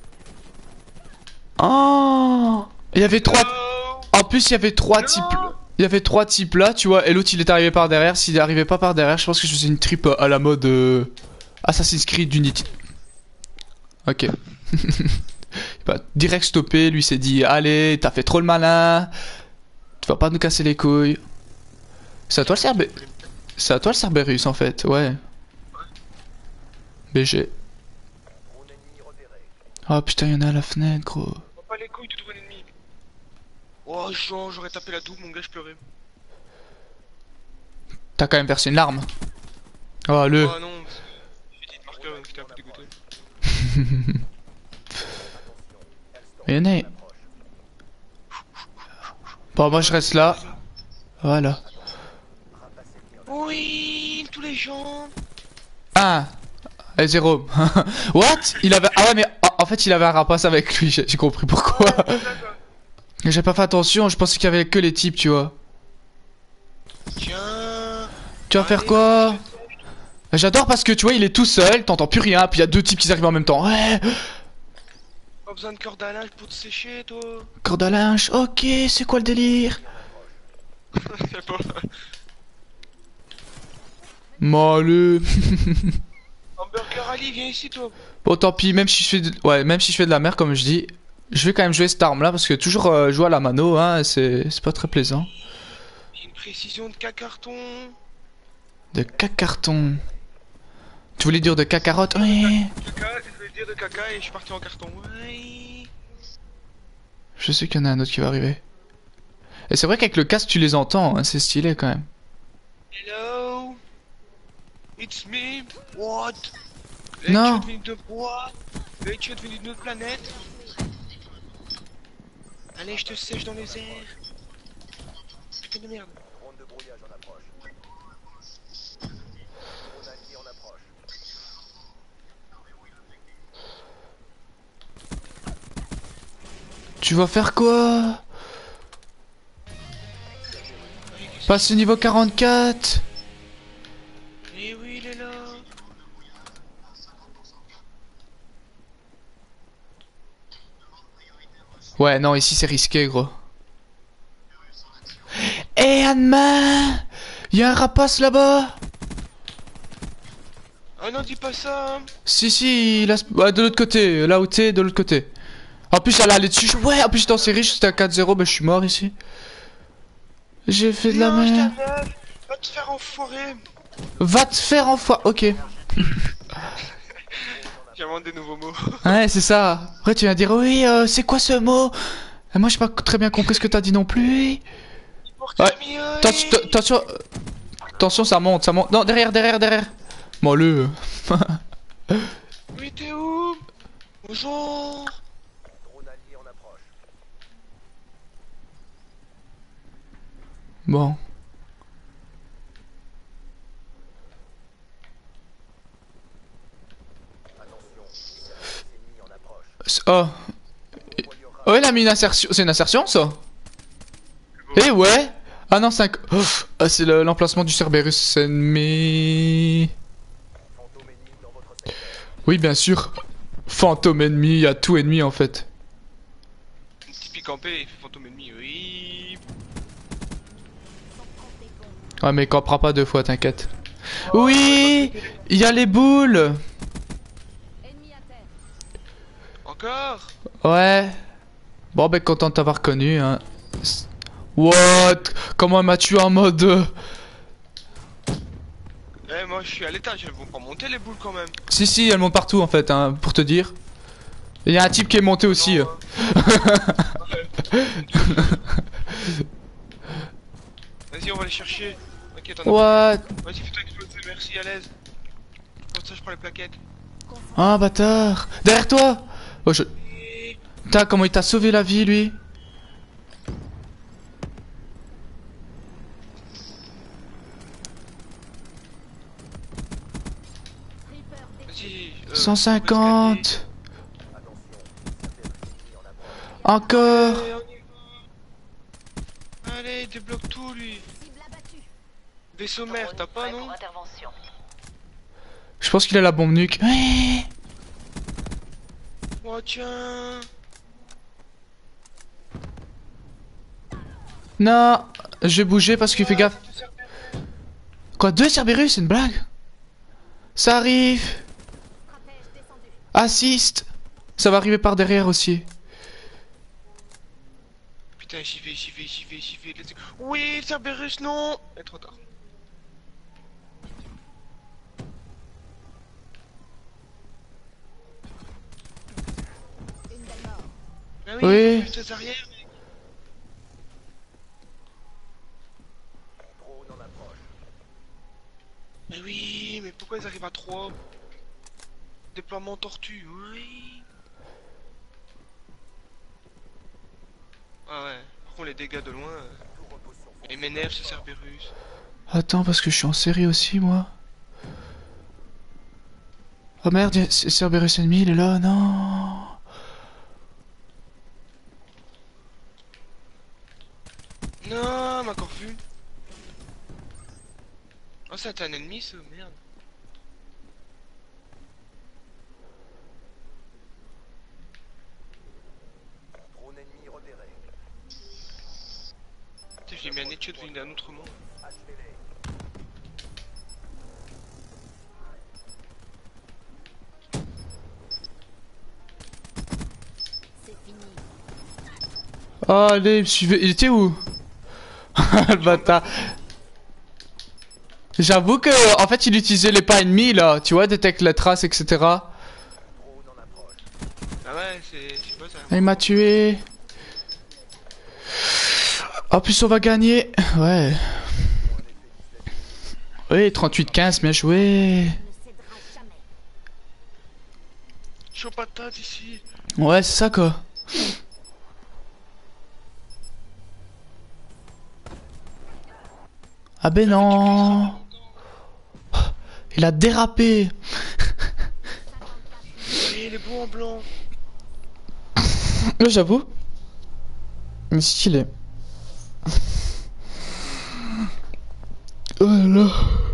Speaker 1: Oh, il y avait trois. En plus, il y avait trois types. Il y avait trois types là, tu vois, et l'autre il est arrivé par derrière. S'il est arrivé pas par derrière, je pense que je faisais une trip à la mode Assassin's Creed Unity. Ok. Bah, direct stoppé, lui s'est dit allez, t'as fait trop le malin. Tu vas pas nous casser les couilles. C'est à toi le Cerberus. C'est à toi le Cerberus en fait, ouais. BG. Oh putain, y'en a à la fenêtre, gros.
Speaker 2: Prends pas les couilles de drone ennemi. Oh, Jean, j'aurais tapé la double, mon gars, je pleurais.
Speaker 1: T'as quand même versé une larme. Oh le.
Speaker 2: Oh non, j'ai dit de marqueur, donc j'étais un peu dégoûté.
Speaker 1: Y'en a. Bon, moi je reste là. Voilà.
Speaker 2: Oui, tous les gens.
Speaker 1: 1 et 0. What? Il avait. Ah ouais, mais en fait, il avait un rapace avec lui. J'ai compris pourquoi. J'ai pas fait attention, je pensais qu'il y avait que les types, tu vois.
Speaker 2: Tiens.
Speaker 1: Tu vas faire quoi? J'adore parce que tu vois, il est tout seul, t'entends plus rien, puis il y a deux types qui arrivent en même temps. Ouais.
Speaker 2: Pas besoin de corde à linge pour te sécher, toi.
Speaker 1: Corde à linge, ok, c'est quoi le délire?
Speaker 2: C'est pas.
Speaker 1: Maleux.
Speaker 2: Hamburger Ali, viens ici, toi.
Speaker 1: Bon, tant pis, même si je fais ouais, même si je fais de la merde, comme je dis, je vais quand même jouer cette arme là parce que toujours jouer à la mano, hein, c'est pas très plaisant.
Speaker 2: Une précision de cacarton.
Speaker 1: De cacarton. Tu voulais dire de cacarotte? Oui.
Speaker 2: Caca, je voulais dire de caca et je suis parti en carton. Ouais.
Speaker 1: Je sais qu'il y en a un autre qui va arriver. Et c'est vrai qu'avec le casque tu les entends, hein, c'est stylé quand même.
Speaker 2: Hello. It's me. What?
Speaker 1: Non.
Speaker 2: Tu es venu de quoi? Tu es venu d'une autre planète? Allez, je te sèche dans les airs. Putain de merde.
Speaker 3: Drone de brouillage en approche. Drone ennemi en approche.
Speaker 1: Tu vas faire quoi? Passe au niveau 44.
Speaker 2: Eh oui, il est là.
Speaker 1: Ouais, non, ici c'est risqué, gros. Eh, Anne-Main! Y'a un rapace là-bas!
Speaker 2: Oh non, dis pas ça. Hein.
Speaker 1: Si, il a... ouais, de l'autre côté, là où t'es, de l'autre côté. En plus, elle allait dessus. Ouais, en plus, j'étais en série, j'étais à 4-0, bah je suis mort ici. J'ai fait de la
Speaker 2: Non, je
Speaker 1: merde.
Speaker 2: t'avais. Va te faire enfoirer.
Speaker 1: Va te faire enfoirer. Ok.
Speaker 2: J'invente des nouveaux mots.
Speaker 1: Ouais, c'est ça. Après, tu vas dire, oui, c'est quoi ce mot? Et moi, j'ai pas très bien compris ce que t'as dit non plus. Ouais. Attention, attention, ça monte, ça monte. Non, derrière. Bon, le.
Speaker 2: Oui, t'es où? Bonjour.
Speaker 3: Drone allié en approche.
Speaker 1: Bon.
Speaker 3: Attention, ennemi en approche.
Speaker 1: Oh. Oh, il a mis une insertion. C'est une insertion, ça? Eh ouais. Ah non, c'est un... Oh, ah, c'est l'emplacement du Cerberus ennemi.
Speaker 3: Fantôme ennemi dans votre secteur.
Speaker 1: Oui, bien sûr. Fantôme ennemi, il y a tout ennemi en fait.
Speaker 2: Typique campé, fantôme ennemi, oui.
Speaker 1: Ouais, mais il campera pas deux fois, t'inquiète. Oui, il y a les boules.
Speaker 4: Ennemi à terre.
Speaker 2: Encore?
Speaker 1: Ouais. Bon, ben content de t'avoir connu. Hein. What? Comment elle m'a tué en mode...
Speaker 2: Eh, moi je suis à l'étage, elles vont pas monter les boules quand même.
Speaker 1: Si, elles montent partout en fait, hein, pour te dire. Il y a un type qui est monté aussi.
Speaker 2: Non, Vas-y, on va les chercher. T'inquiète, on a...
Speaker 1: What?
Speaker 2: Vas-y, fais-toi exploser, merci, à l'aise. Comme ça, je prends les plaquettes.
Speaker 1: Ah, bâtard. Derrière toi. Oh, je... Putain, comment il t'a sauvé la vie, lui.
Speaker 2: Vas-y.
Speaker 1: 150.
Speaker 3: Attention, il y en a
Speaker 1: Encore.
Speaker 2: Allez, on y va. Allez, débloque tout, lui.
Speaker 4: Cible abattue.
Speaker 2: Vaisseau mère, t'as pas,
Speaker 5: Prêt
Speaker 2: non?
Speaker 5: pour intervention.
Speaker 1: Je pense qu'il a la bombe nuque. Ouais.
Speaker 2: Oh, tiens.
Speaker 1: Non, je vais bouger parce qu'il fait gaffe. Quoi, 2 Cerberus, c'est une blague? Ça arrive.
Speaker 4: Stratège descendu.
Speaker 1: Assist. Ça va arriver par derrière aussi.
Speaker 2: Putain, j'y vais, j'y vais, j'y vais, j'y vais. let's go. Oui, Cerberus, non. Et trop tard.
Speaker 4: Une belle mort.
Speaker 2: Ah
Speaker 1: Oui.
Speaker 2: faut juste aux arrières.
Speaker 3: drone en approche.
Speaker 2: Mais oui, mais pourquoi ils arrivent à 3? Déploiement tortue, oui. Ah ouais, par contre les dégâts de loin,
Speaker 3: Tout repose sur vous.
Speaker 2: ils m'énervent ce Cerberus.
Speaker 1: Attends, parce que je suis en série aussi, moi. Oh merde, c'est Cerberus ennemi, il est là, non.
Speaker 2: Non, m'a encore vu. Oh, ça t'es un ennemi, ce merde.
Speaker 3: Drone ennemi repéré.
Speaker 2: Putain, j'ai mis un headshot venu d'un autre monde.
Speaker 3: Achevez-les.
Speaker 4: C'est fini.
Speaker 1: Oh, allez, il me suivait. Il était où? Le bâtard. J'avoue que, en fait, il utilisait les pas ennemis, là. Tu vois, détecte les traces, etc.
Speaker 3: Drone en approche.
Speaker 2: Ah ouais, c'est. Je sais pas, ça.
Speaker 1: Ah, il m'a tué. En plus, on va gagner. Ouais. Oui, 38-15, bien joué.
Speaker 4: Ne cédera jamais.
Speaker 2: Chaud patate ici.
Speaker 1: Ouais, c'est ça, quoi. Ah ben non. Il a dérapé.
Speaker 2: Et les beaux en blanc.
Speaker 1: J'avoue. Mais stylé. Oh là là.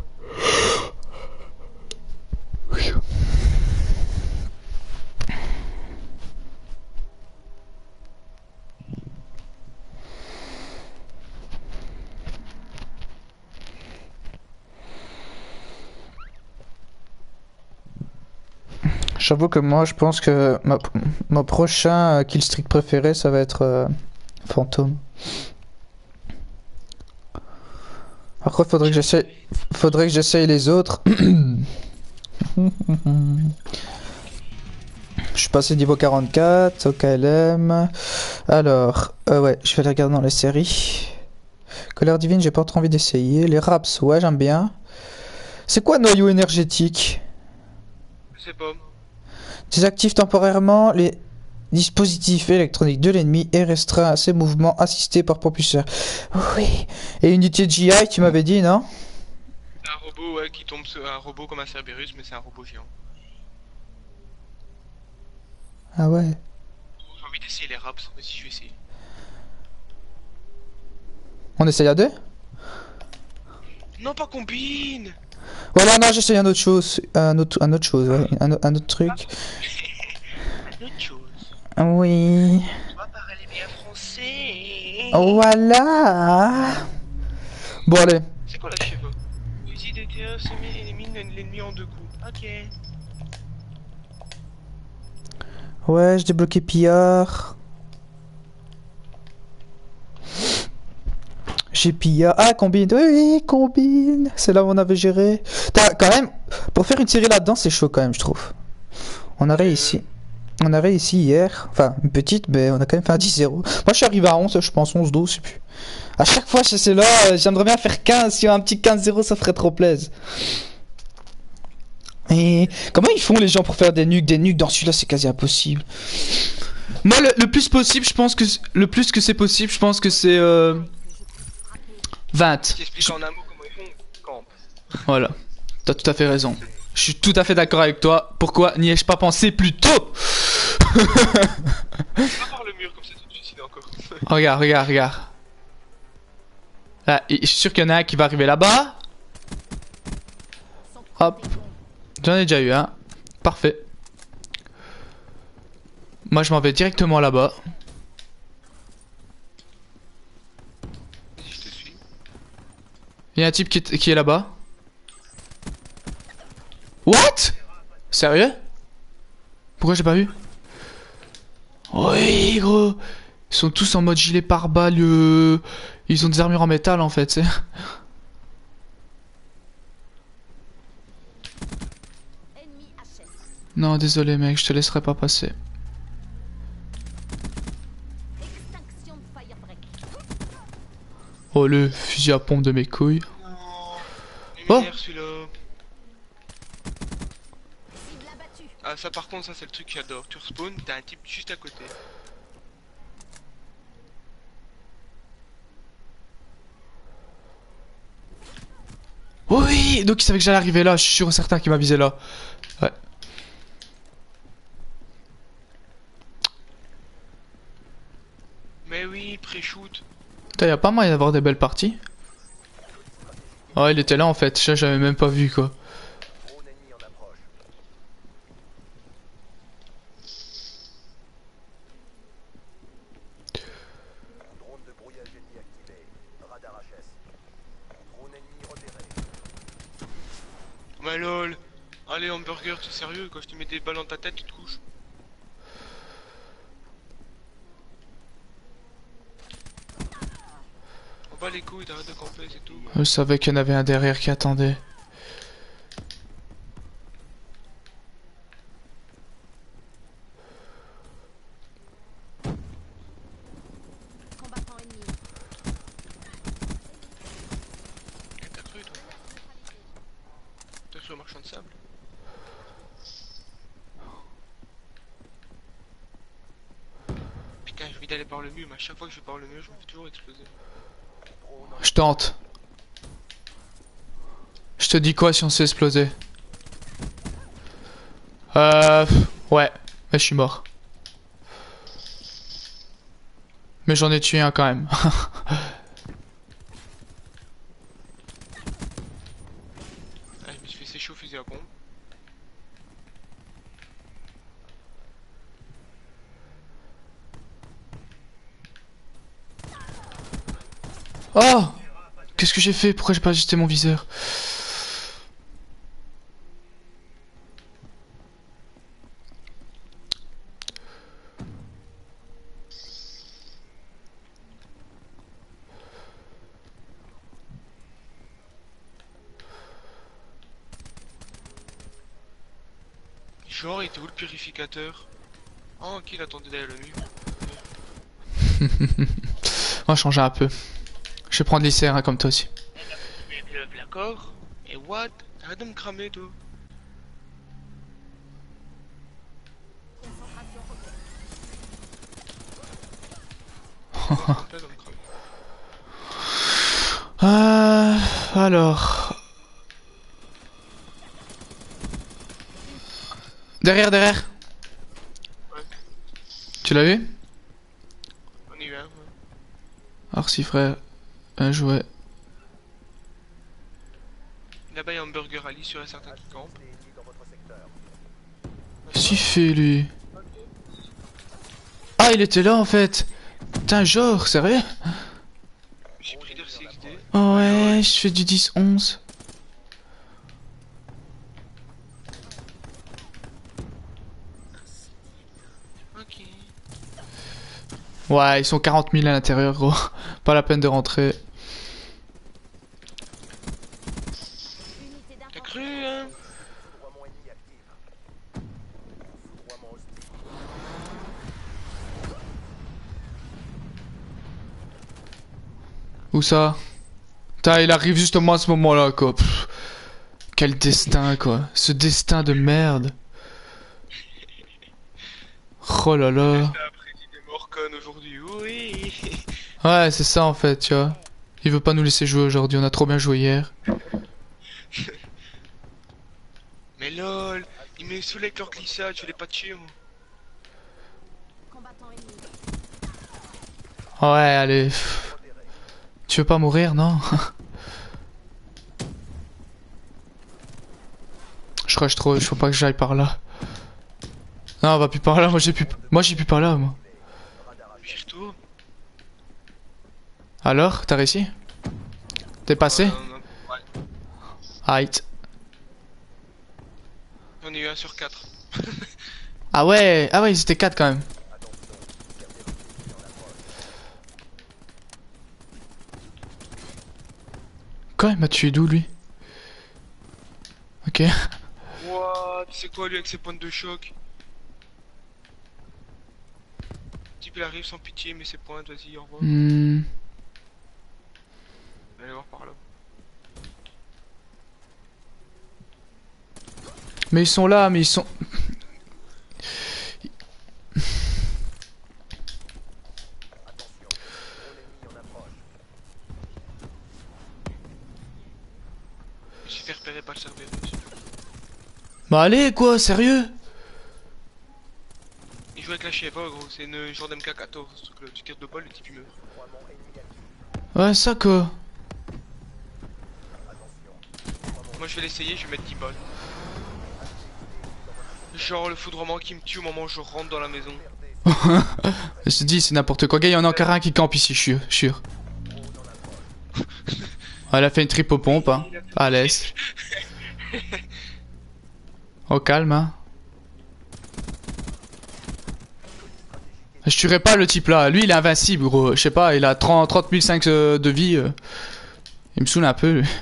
Speaker 1: J'avoue que moi, je pense que mon prochain killstreak préféré, ça va être Fantôme. Après, faudrait que j'essaye les autres. Je suis passé niveau 44 au KLM. Alors, ouais, je vais les regarder dans les séries. Colère divine, j'ai pas trop envie d'essayer. Les raps, ouais, j'aime bien. C'est quoi noyau énergétique?
Speaker 2: Je sais pas.
Speaker 1: Désactive temporairement les dispositifs électroniques de l'ennemi et restreint ses mouvements assistés par propulseur. Oui. Et unité GI, tu m'avais dit, non?
Speaker 2: C'est un robot, ouais, qui tombe sur un robot comme un Cerberus, mais c'est un robot géant.
Speaker 1: Ah ouais.
Speaker 2: J'ai envie d'essayer les raps, mais si je vais essayer.
Speaker 1: On essaye à deux?
Speaker 2: Non, pas combine.
Speaker 1: Voilà, non, j'essaye un autre chose. Un autre chose, ouais. Un autre truc.
Speaker 2: Une autre chose.
Speaker 1: Oui.
Speaker 2: On va parler bien français.
Speaker 1: Voilà. Bon, allez.
Speaker 2: C'est quoi la cheveux? Fusil DTA élimine l'ennemi en 2 coups. Ok.
Speaker 1: Ouais, j'ai débloqué pillard. J'ai pillard. Ah, combine. Oui, oui, combine. C'est là où on avait géré. Quand même, pour faire une série là-dedans, c'est chaud quand même, je trouve. On a réussi. On a réussi hier. Enfin, une petite, mais on a quand même fait un 10-0. Moi, je suis arrivé à 11, je pense, 11-12, je sais plus. À chaque fois, c'est là, j'aimerais bien faire 15. Si un petit 15-0, ça ferait trop plaisir. Et comment ils font les gens pour faire des nuques? Des nuques dans celui-là, c'est quasi impossible. Moi, le plus possible, je pense que le plus que c'est possible, je pense que c'est 20.
Speaker 2: T'expliques en un mot comment ils font, camp.
Speaker 1: Voilà. T'as tout à fait raison. Je suis tout à fait d'accord avec toi. Pourquoi n'y ai-je pas pensé plus tôt?
Speaker 2: Va par le mur comme ça tu te suicides encore.
Speaker 1: Regarde, regarde, regarde. Là, je suis sûr qu'il y en a un qui va arriver là-bas. Hop. J'en ai déjà eu un. Parfait. Moi, je m'en vais directement là-bas.
Speaker 2: Si je te suis.
Speaker 1: Il y a un type qui est là-bas. What? Sérieux? Pourquoi j'ai pas vu? Oui, gros. Ils sont tous en mode gilet pare-balles. Ils ont des armures en métal en fait, c'est.
Speaker 4: Ennemi HS.
Speaker 1: Non, désolé mec, je te laisserai pas passer.
Speaker 4: Extinction de Firebreak.
Speaker 1: Oh le fusil à pompe de mes couilles.
Speaker 2: Non.
Speaker 1: Oh.
Speaker 2: Luminaire celui-là.
Speaker 4: Cible abattue.
Speaker 2: Ah ça par contre ça c'est le truc que j'adore. Tu respawns, t'as un type juste à côté.
Speaker 1: Oui, donc il savait que j'allais arriver là, je suis sûr et certain qu'il m'a visé là. Ouais.
Speaker 2: Mais oui, pré-shoot.
Speaker 1: Putain, y a pas moyen d'avoir des belles parties. Oh, il était là en fait, ça j'avais même pas vu quoi.
Speaker 3: Drone ennemi en approche. Drone de brouillage ennemi activé. Radar HS. Drone ennemi repéré.
Speaker 2: Mais lol. Allez hamburger, t'es sérieux? Quand je te mets des balles dans ta tête, tu te couches. On bat les couilles, t'arrêtes de camper, c'est tout.
Speaker 1: Je savais qu'il y en avait un derrière qui attendait.
Speaker 4: Combattant ennemi.
Speaker 2: T'as cru toi? T'as cru au marchand de sable? Putain, j'ai envie d'aller par le mur, mais à chaque fois que je vais par le mur, je me fais toujours exploser.
Speaker 1: Je tente. Je te dis quoi si on s'est explosé? Ouais, mais je suis mort. Mais j'en ai tué un quand même.
Speaker 2: Ah, je me suis fait sécher au fusil à pompe.
Speaker 1: Oh! Qu'est-ce que j'ai fait? Pourquoi j'ai pas ajusté mon viseur?
Speaker 2: Genre, il était où le purificateur? Oh, qui l'attendait derrière le mur?
Speaker 1: On va changer un peu. Je vais prendre l'ICR hein, comme toi aussi.
Speaker 2: D'accord. Et what? Arrête de me cramer, toi.
Speaker 4: Concentration roquette.
Speaker 2: Arrête de me cramer.
Speaker 1: Alors. Derrière, derrière.
Speaker 2: Ouais.
Speaker 1: Tu l'as vu?
Speaker 2: On y va. Ouais.
Speaker 1: Arsi frère. Un jouet.
Speaker 2: Là-bas, il y a un hamburger Ali sur un certain qui campe.
Speaker 3: Des ennemis dans votre secteur.
Speaker 1: Qu'est-ce qu'il fait lui? Ah, il était là en fait. Putain, genre, sérieux?
Speaker 2: J'ai pris l'RCXD.
Speaker 1: Oh ouais, je fais du 10-11.
Speaker 2: Ok.
Speaker 1: Ouais, ils sont 40 000 à l'intérieur, gros. Pas la peine de rentrer.
Speaker 4: Unité
Speaker 2: T'as
Speaker 4: d'infanterie.
Speaker 2: cru, hein?
Speaker 3: Foudroiement ennemi actif. Foudroiement hostile.
Speaker 1: Où ça? Putain, il arrive justement à ce moment-là, quoi. Pff. Quel destin quoi. Ce destin de merde. Oh là là.
Speaker 2: Après, il est mort con aujourd'hui, oui.
Speaker 1: Ouais, c'est ça en fait, tu vois. Il veut pas nous laisser jouer aujourd'hui, on a trop bien joué hier.
Speaker 2: Mais lol, il me saoulait avec leur glissade, je l'ai pas tué moi.
Speaker 4: Combattant ennemi.
Speaker 1: Ouais, allez. Tu veux pas mourir, non? Je rush trop, il faut pas que j'aille par là. Non, on va plus par là, moi j'ai plus par là, moi.
Speaker 2: J'y retourne.
Speaker 1: Alors, t'as réussi? T'es passé?
Speaker 2: Ouais.
Speaker 1: Aïe.
Speaker 2: J'en ai eu 1 sur 4.
Speaker 1: Ah ouais, ils étaient 4 quand même. Quoi, il m'a tué d'où lui? Ok.
Speaker 2: What? C'est quoi lui avec ses pointes de choc? Le type il arrive sans pitié, mais ses pointes, vas-y, au revoir. Allez voir par là.
Speaker 1: Mais ils sont là, mais ils sont...
Speaker 2: Je me suis fait repérer par le Cerberus.
Speaker 1: Bah allez quoi, sérieux?
Speaker 2: Il joue avec la Sheva gros, c'est une genre d'MK14, ce truc là, tu tires de balle, le type il meurt.
Speaker 1: Ouais, ça quoi.
Speaker 2: Moi je vais l'essayer, je vais mettre 10 balles. Genre le foudrement qui me tue au moment où je rentre dans la maison.
Speaker 1: Je te dis, c'est n'importe quoi. Gars, il y en a encore un qui campe ici, je suis sûr. Elle a fait une trip aux pompes, hein. À l'aise. Au calme, hein. Je tuerai pas le type là. Lui, il est invincible, gros. Je sais pas, il a 30 500 de vie. Il me saoule un peu, lui.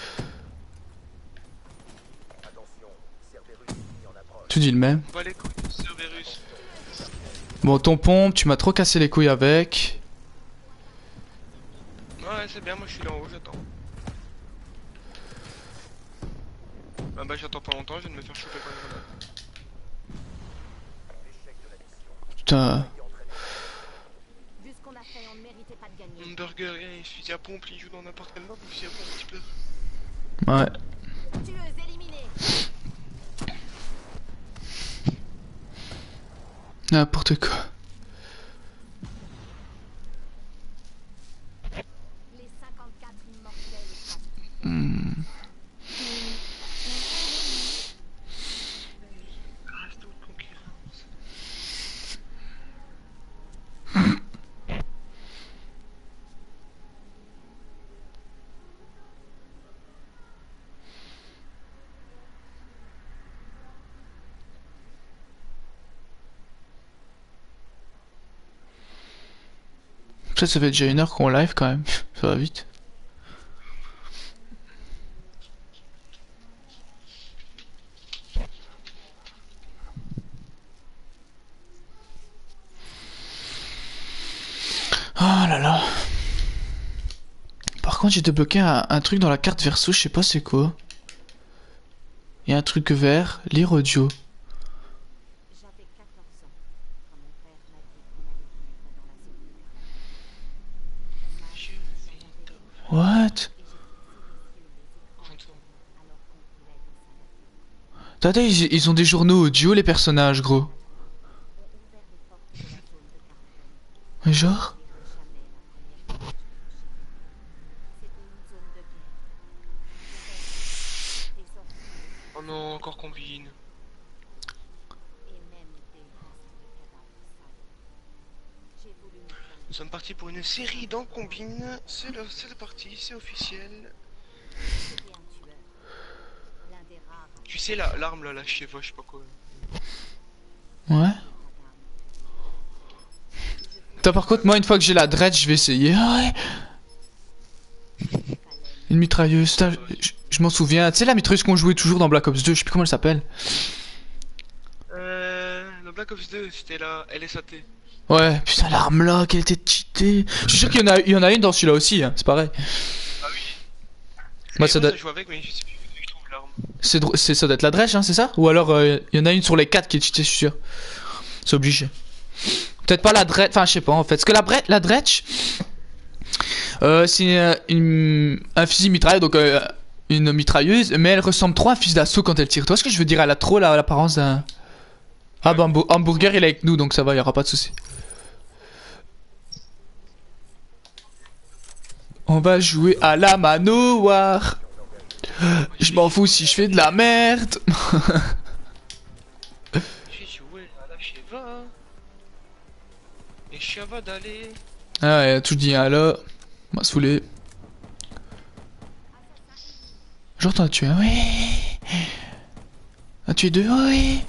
Speaker 1: Tu dis le même.
Speaker 2: Bah les couilles, Cerberus.
Speaker 1: Bon, ton pompe, tu m'as trop cassé les couilles avec.
Speaker 2: Ouais, c'est bien, moi je suis là en haut, j'attends. Bah j'attends pas longtemps, je viens de me faire choper par une grenade.
Speaker 1: Putain.
Speaker 4: Vu ce qu'on a fait, on ne méritait pas de gagner.
Speaker 2: Mon burger, il fusil à pompe, il joue dans n'importe quelle map, ou fusil à pompe, petit peu.
Speaker 1: Ouais.
Speaker 4: Tueuse éliminée.
Speaker 1: N'importe quoi.
Speaker 4: Les 54 immortels.
Speaker 2: Reste toute concurrence.
Speaker 1: Ça fait déjà 1 heure qu'on live quand même. Ça va vite. Oh là là. Par contre, j'ai débloqué un truc dans la carte verso, je sais pas c'est quoi. Il y a un truc vert, lire audio.
Speaker 4: J'avais 14 ans quand mon père m'a dit qu'on allait vivre dans la zone de quarantaine.
Speaker 2: Je vais t'offrir.
Speaker 1: What?
Speaker 4: Alors qu'on coulait dans sa navire.
Speaker 1: T'as ils ont des journaux audio les personnages gros.
Speaker 4: On ouvert les portes de la zone de quarantaine.
Speaker 1: Mais genre?
Speaker 4: Jamais la première fois que je touchais. C'était une zone de guerre. Des orphelins
Speaker 2: Oh non, encore combine.
Speaker 4: et même des cadavres sales. J'ai voulu me plonger.
Speaker 2: Nous sommes partis pour une série dans Combine. C'est parti, c'est officiel.
Speaker 4: C'était un tueur. L'un des rares
Speaker 2: Tu sais, l'arme là, la Sheva, je sais pas quoi.
Speaker 1: Ouais. T'as par contre, moi, une fois que j'ai la dread, je vais essayer. Ah ouais. Une mitrailleuse, putain, je m'en souviens. Tu sais, la mitrailleuse qu'on jouait toujours dans Black Ops 2, je sais plus comment elle s'appelle.
Speaker 2: Le Black Ops 2, c'était la LSAT.
Speaker 1: Ouais, putain, l'arme là, qu'elle était cheatée. Je suis sûr qu'il y en a une dans celui-là aussi, hein, c'est pareil.
Speaker 2: Ah oui.
Speaker 1: Moi, ça
Speaker 2: Moi,
Speaker 1: doit...
Speaker 2: ça joue avec, mais je sais plus où je trouve l'arme.
Speaker 1: Ça doit être la Dredge, hein, c'est ça? Ou alors il y en a une sur les 4 qui est cheatée, je suis sûr. C'est obligé. Peut-être pas la Dredge, enfin je sais pas en fait. Parce que la Dredge, c'est un fusil mitrailleur, donc une mitrailleuse, mais elle ressemble trop à un fusil d'assaut quand elle tire. Tu vois ce que je veux dire? Elle a trop l'apparence d'un... Ah bah Hamburger il est avec nous, donc ça va, il y aura pas de souci. On va jouer à la manoir. Je m'en fous si je fais de la merde.
Speaker 2: J'ai joué à la Cheva. Et Cheva d'aller.
Speaker 1: Ah ouais, tout dit, hein, là. On va se fouler. Genre t'en as tué un, oui. T'en as tué deux, oui.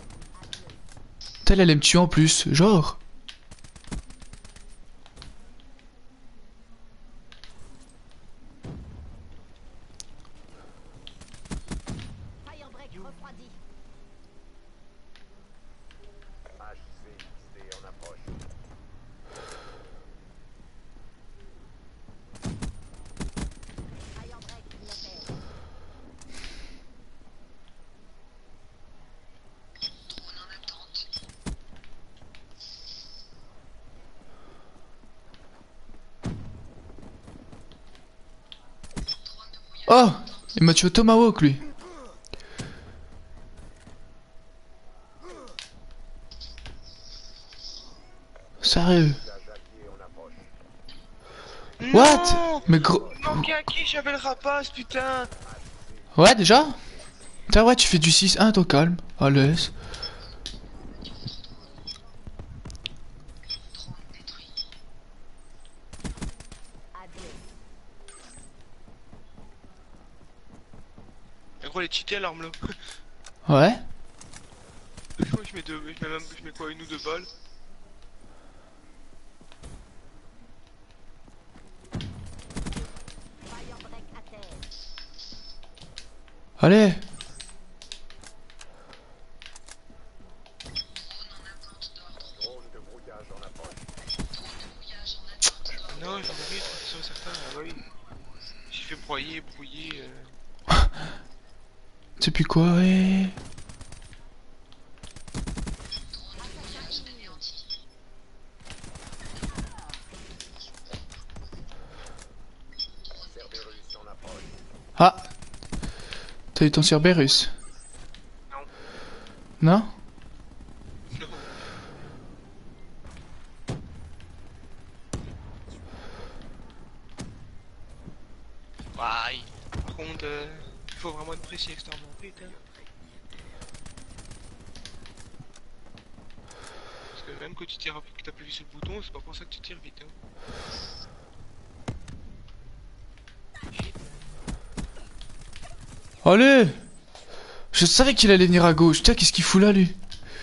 Speaker 1: Elle aime me tuer en plus, genre.
Speaker 4: Firebreak refroidi.
Speaker 3: HCXD en approche.
Speaker 4: Firebreak level.
Speaker 1: Oh, il m'a tué au Tomahawk, lui. Sérieux? What?
Speaker 2: Non,
Speaker 1: Mais gros...
Speaker 2: il manquait à qui? J'avais le rapace, putain.
Speaker 1: Ouais, déjà? Tiens, ouais, tu fais du 6-1, toi, calme. À l'aise.
Speaker 4: Adieu.
Speaker 2: En gros, les cheatés, l'arme là.
Speaker 1: Ouais?
Speaker 2: Je mets quoi, une ou deux balles?
Speaker 4: Firebreak à terre.
Speaker 1: Allez.
Speaker 3: Drone de brouillage en approche.
Speaker 2: Non, j'en ai vu, sur certains, ah oui. J'ai fait broyer, brouiller.
Speaker 1: C'est plus quoi, ouais.
Speaker 3: Cerberus en approche.
Speaker 1: Ah. T'as eu ton Cerberus?
Speaker 2: Non.
Speaker 1: Non?
Speaker 2: Non. Aïe. Par contre, il faut vraiment être précis extrêmement vite. Hein. Parce que même quand tu tires, que t'appuies sur le bouton, c'est pas pour ça que tu tires vite. Hein.
Speaker 1: Allez. Je savais qu'il allait venir à gauche. Tiens, qu'est-ce qu'il fout là, lui?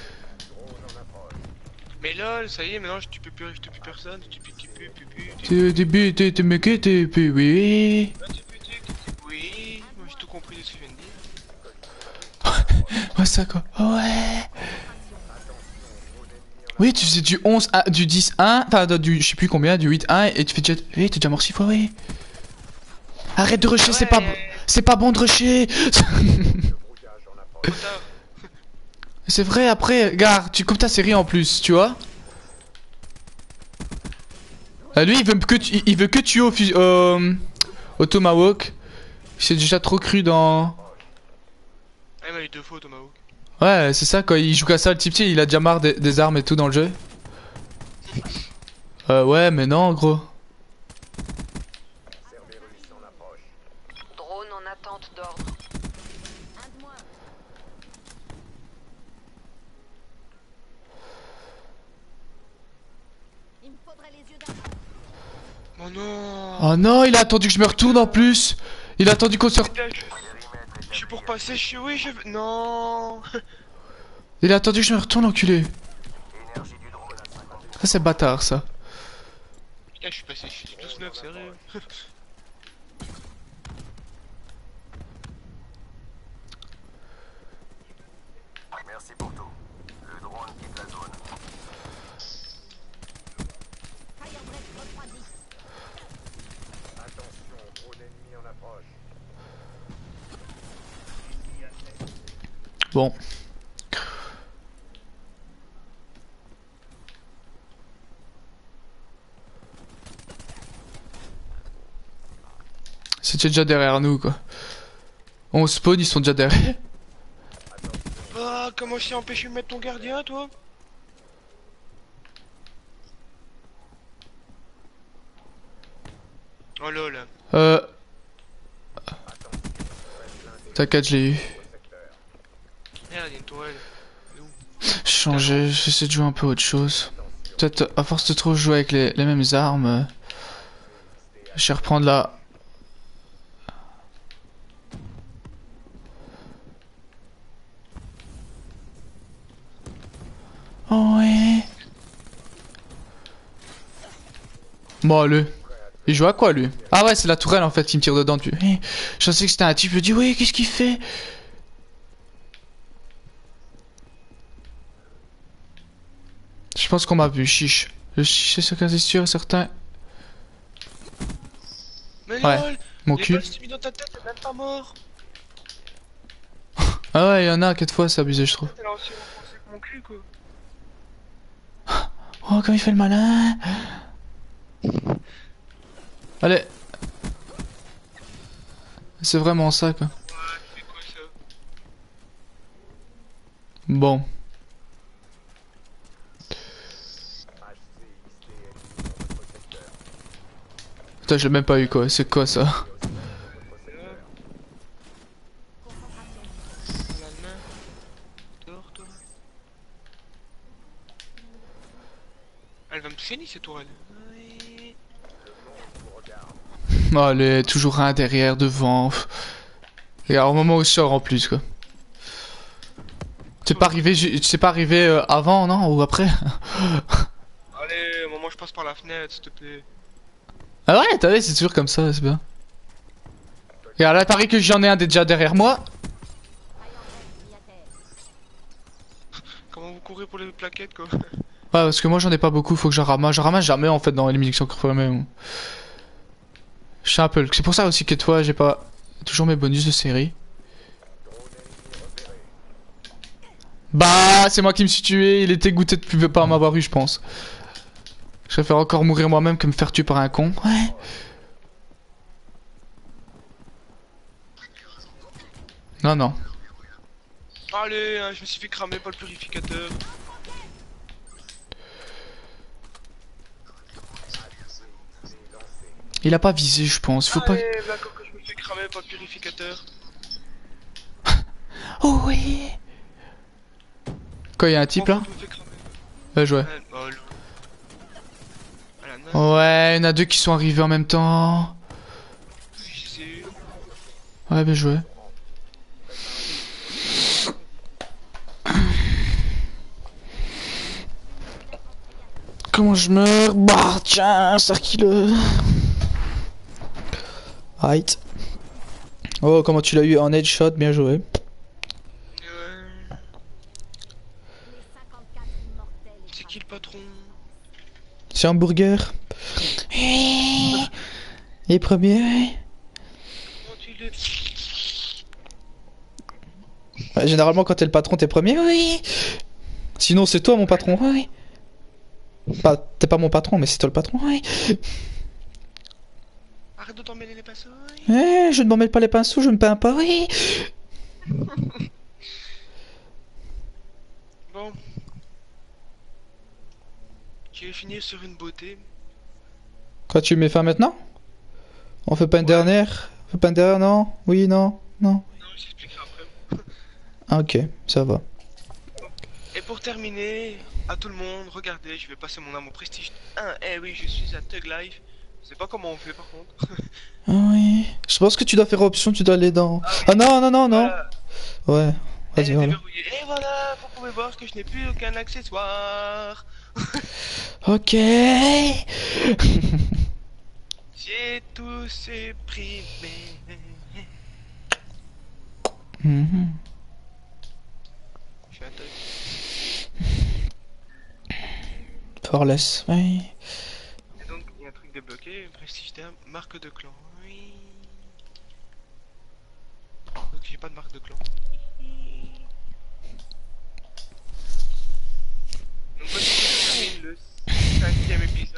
Speaker 2: Mais lol, ça y est, maintenant je tue plus personne, tu peux.
Speaker 1: T'es mec, t'es oui.
Speaker 2: Oui, moi j'ai tout compris de ce que je viens de dire.
Speaker 1: Ouais, ça quoi. Ouais. Oui, tu faisais du 11 à, du 10-1, enfin du je sais plus combien, du 8-1 et tu fais déjà. Oui, t'es déjà mort 6 fois, oui. Arrête de rusher, c'est pas bon de rusher. C'est vrai, après, regarde, tu coupes ta série en plus, tu vois. Lui, il veut que tuer au Tomahawk. Il s'est déjà trop cru dans...
Speaker 2: Ah, il m'a eu 2 fois au Tomahawk.
Speaker 1: Ouais, c'est ça, quand il joue qu'à ça, le type, il a déjà marre des armes et tout dans le jeu. Ouais, mais non, gros.
Speaker 5: Drone en attente d'ordre.
Speaker 4: Un de moins. Il me faudrait les yeux d'un.
Speaker 2: Oh non.
Speaker 1: Oh non, il a attendu que je me retourne en plus. Il a attendu qu'on se retourne.
Speaker 2: Putain, je suis pour passer, je suis... Oui, je... Non.
Speaker 1: Il a attendu que je me retourne, enculé. Ça, c'est bâtard, ça.
Speaker 2: Putain, je suis passé, je suis 12-9, sérieux.
Speaker 3: Merci pour tout. Le drone quitte la zone.
Speaker 4: Firebreak refroidi.
Speaker 3: Attention, drone ennemi en approche.
Speaker 1: Bon. C'était déjà derrière nous quoi. On spawn, ils sont déjà derrière.
Speaker 2: Ah, comment je t'ai empêché de mettre ton gardien, toi? Oh lol.
Speaker 1: T'inquiète, je l'ai eu.
Speaker 2: Merde, il y a une tourelle.
Speaker 1: Changer, j'essaie de jouer un peu autre chose. Peut-être à force de trop jouer avec les mêmes armes. Je vais reprendre la. Oh ouais. Bon, allez. Il joue à quoi lui? Ah ouais, c'est la tourelle en fait qui me tire dedans depuis. Je pensais que c'était un type, je me dis oui, qu'est-ce qu'il fait? Je pense qu'on m'a vu, chiche. Je chiche, c'est quasi sûr, certain.
Speaker 2: Mais
Speaker 1: Ouais,
Speaker 2: lol,
Speaker 1: mon
Speaker 2: les
Speaker 1: cul.
Speaker 2: balles s'est mis dans ta tête, t'es même pas mort.
Speaker 1: Ah ouais, il y en a 4 fois, c'est abusé, je trouve.
Speaker 2: T'es là aussi enfoncé que mon cul, quoi.
Speaker 1: Oh, comme il fait le malin. Allez. C'est vraiment ça, quoi.
Speaker 2: Ouais, c'est quoi ça?
Speaker 1: Bon. Putain, je l'ai même pas eu, quoi. C'est quoi, ça?
Speaker 2: L'allemand. Dors, toi. Elle va me finir, cette tourelle. Oui.
Speaker 1: Allez, toujours un derrière, devant. Et alors, au moment où je sors en plus, quoi. C'est pas arrivé, c'est pas arrivé avant, non? Ou après?
Speaker 2: Allez, moment je passe par la fenêtre, s'il te plaît.
Speaker 1: Ah ouais, t'as vu, c'est toujours comme ça, c'est bien. Et alors là, pareil que j'en ai un déjà derrière moi.
Speaker 2: Comment vous courez pour les plaquettes, quoi?
Speaker 1: Ouais, parce que moi j'en ai pas beaucoup, faut que j'en ramasse. J'en ramasse jamais en fait dans les munitions cramées. Je sais un peu. C'est pour ça aussi que toi, j'ai pas toujours mes bonus de série. Bah, c'est moi qui me suis tué. Il était goûté de pas m'avoir eu, je pense. Je préfère encore mourir moi-même que me faire tuer par un con. Ouais. Non, non.
Speaker 2: Allez, hein, je me suis fait cramer par le purificateur.
Speaker 1: Il a pas visé, je pense. Faut pas.
Speaker 2: Allez, d'accord que je me fais cramer par le purificateur.
Speaker 1: Oh oui. Quoi, y a un type là?
Speaker 2: Je me fais cramer.
Speaker 1: Ouais, je vois.
Speaker 2: Oh, lol. Ah, la naze,
Speaker 1: Ouais, il y en a deux qui sont arrivés en même temps.
Speaker 2: je les ai eu.
Speaker 1: Ouais, bien joué. Comment je meurs? Bah, tiens, Starkiller. Right. Oh, comment tu l'as eu en headshot, bien joué.
Speaker 2: Ouais.
Speaker 4: Les 54 immortels
Speaker 2: C'est qui le patron?
Speaker 1: C'est hamburger. Et premier.
Speaker 2: Comment tu le...
Speaker 1: Ouais, généralement, quand t'es le patron, t'es premier. Oui. Sinon, c'est toi mon patron. Oui. Pas, t'es pas mon patron, mais c'est toi le patron. Oui.
Speaker 2: Arrête de t'emmêler les pinceaux.
Speaker 1: Je ne m'en mêle pas les pinceaux, je me peins pas. Oui.
Speaker 2: Bon. Je vais finir sur une beauté.
Speaker 1: Quoi, tu mets fin maintenant? On fait pas une dernière? On fait pas une dernière, non? Oui, non? Non?
Speaker 2: Non, j'expliquerai après.
Speaker 1: Ah, ok, ça va.
Speaker 2: Et pour terminer, à tout le monde, regardez, je vais passer mon arme au prestige 1. Eh oui, je suis à Thug Life. Je sais pas comment on fait par contre.
Speaker 1: Ah oui. Je pense que tu dois faire option, tu dois aller dans... Ah non, non, non, non.
Speaker 2: Voilà.
Speaker 1: Ouais,
Speaker 2: Elle
Speaker 1: vas-y,
Speaker 2: est
Speaker 1: voilà.
Speaker 2: déverrouillée. Et voilà, vous pouvez voir que je n'ai plus aucun accessoire.
Speaker 1: Ok.
Speaker 2: J'ai tout supprimé.
Speaker 1: Mhm.
Speaker 2: Je suis un thug.
Speaker 1: Forless, oui.
Speaker 2: Et donc, il y a un truc débloqué, prestige d'arme, marque de clan. Oui. Donc, j'ai pas de marque de clan.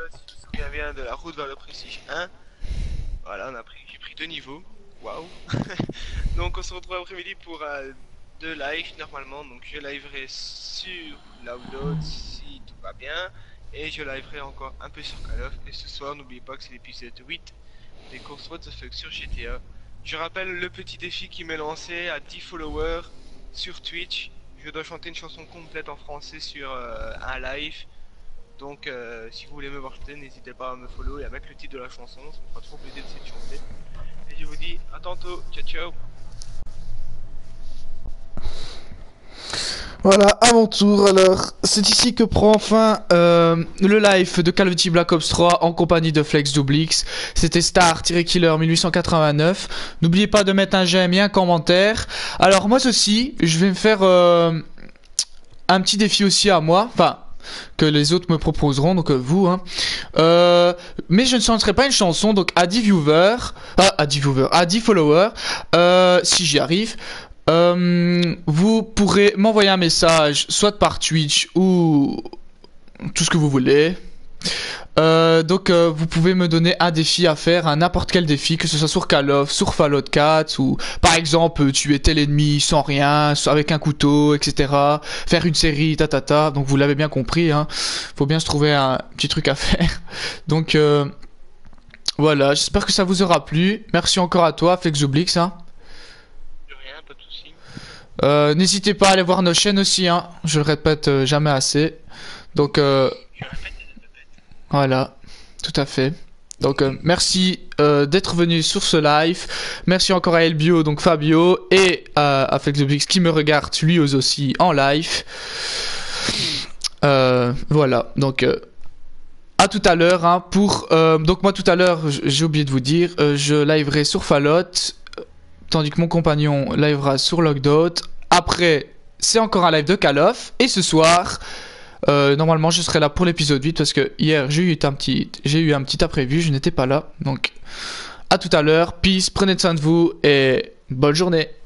Speaker 2: si je me souviens bien, de la route vers le Prestige 1. Voilà, j'ai pris 2 niveaux. Waouh. Donc on se retrouve après-midi pour 2 lives normalement. Donc je liverai sur Loudload si tout va bien. Et je liverai encore un peu sur Call of. Et ce soir, n'oubliez pas que c'est l'épisode 8 des courses What the Fuck sur GTA. Je rappelle le petit défi qui m'est lancé à 10 followers sur Twitch. Je dois chanter une chanson complète en français sur un live. Donc si vous voulez me voir chanter, n'hésitez pas à me follow et à mettre le titre de la chanson. Ça me fera trop plaisir d'essayer de chanter. Et je vous dis à tantôt. Ciao ciao.
Speaker 1: Voilà, à mon tour. Alors, c'est ici que prend fin le live de Call of Duty Black Ops 3 en compagnie de FlexDoublix. C'était Star-Killer 1889. N'oubliez pas de mettre un j'aime et un commentaire. Alors, moi aussi, je vais me faire un petit défi aussi à moi. Enfin, que les autres me proposeront, donc vous, hein. Mais je ne chanterai pas une chanson, donc à 10 viewers, à 10 followers, si j'y arrive. Vous pourrez m'envoyer un message soit par Twitch ou tout ce que vous voulez. Donc vous pouvez me donner un défi à faire, n'importe quel défi, que ce soit sur Call of, sur Fallout 4 ou par exemple tuer tel ennemi sans rien, avec un couteau, etc. Faire une série, tatata. Donc vous l'avez bien compris, hein. Faut bien se trouver un petit truc à faire. Donc voilà, j'espère que ça vous aura plu. Merci encore à toi, FlexOblix, hein.
Speaker 2: Pas de soucis.
Speaker 1: N'hésitez pas à aller voir nos chaînes aussi, hein. Je le répète jamais assez. Donc voilà, tout à fait. Donc merci d'être venu sur ce live. Merci encore à Elbio, donc Fabio, et à FlexOblix qui me regarde lui aussi en live. Voilà, donc à tout à l'heure, hein, pour donc moi tout à l'heure j'ai oublié de vous dire, je liverai sur Fallout, tandis que mon compagnon livera sur Logout. Après, c'est encore un live de Call of. Et ce soir, normalement, je serai là pour l'épisode 8 parce que hier, j'ai eu un petit imprévu. Je n'étais pas là. Donc, à tout à l'heure. Peace, prenez soin de vous et bonne journée.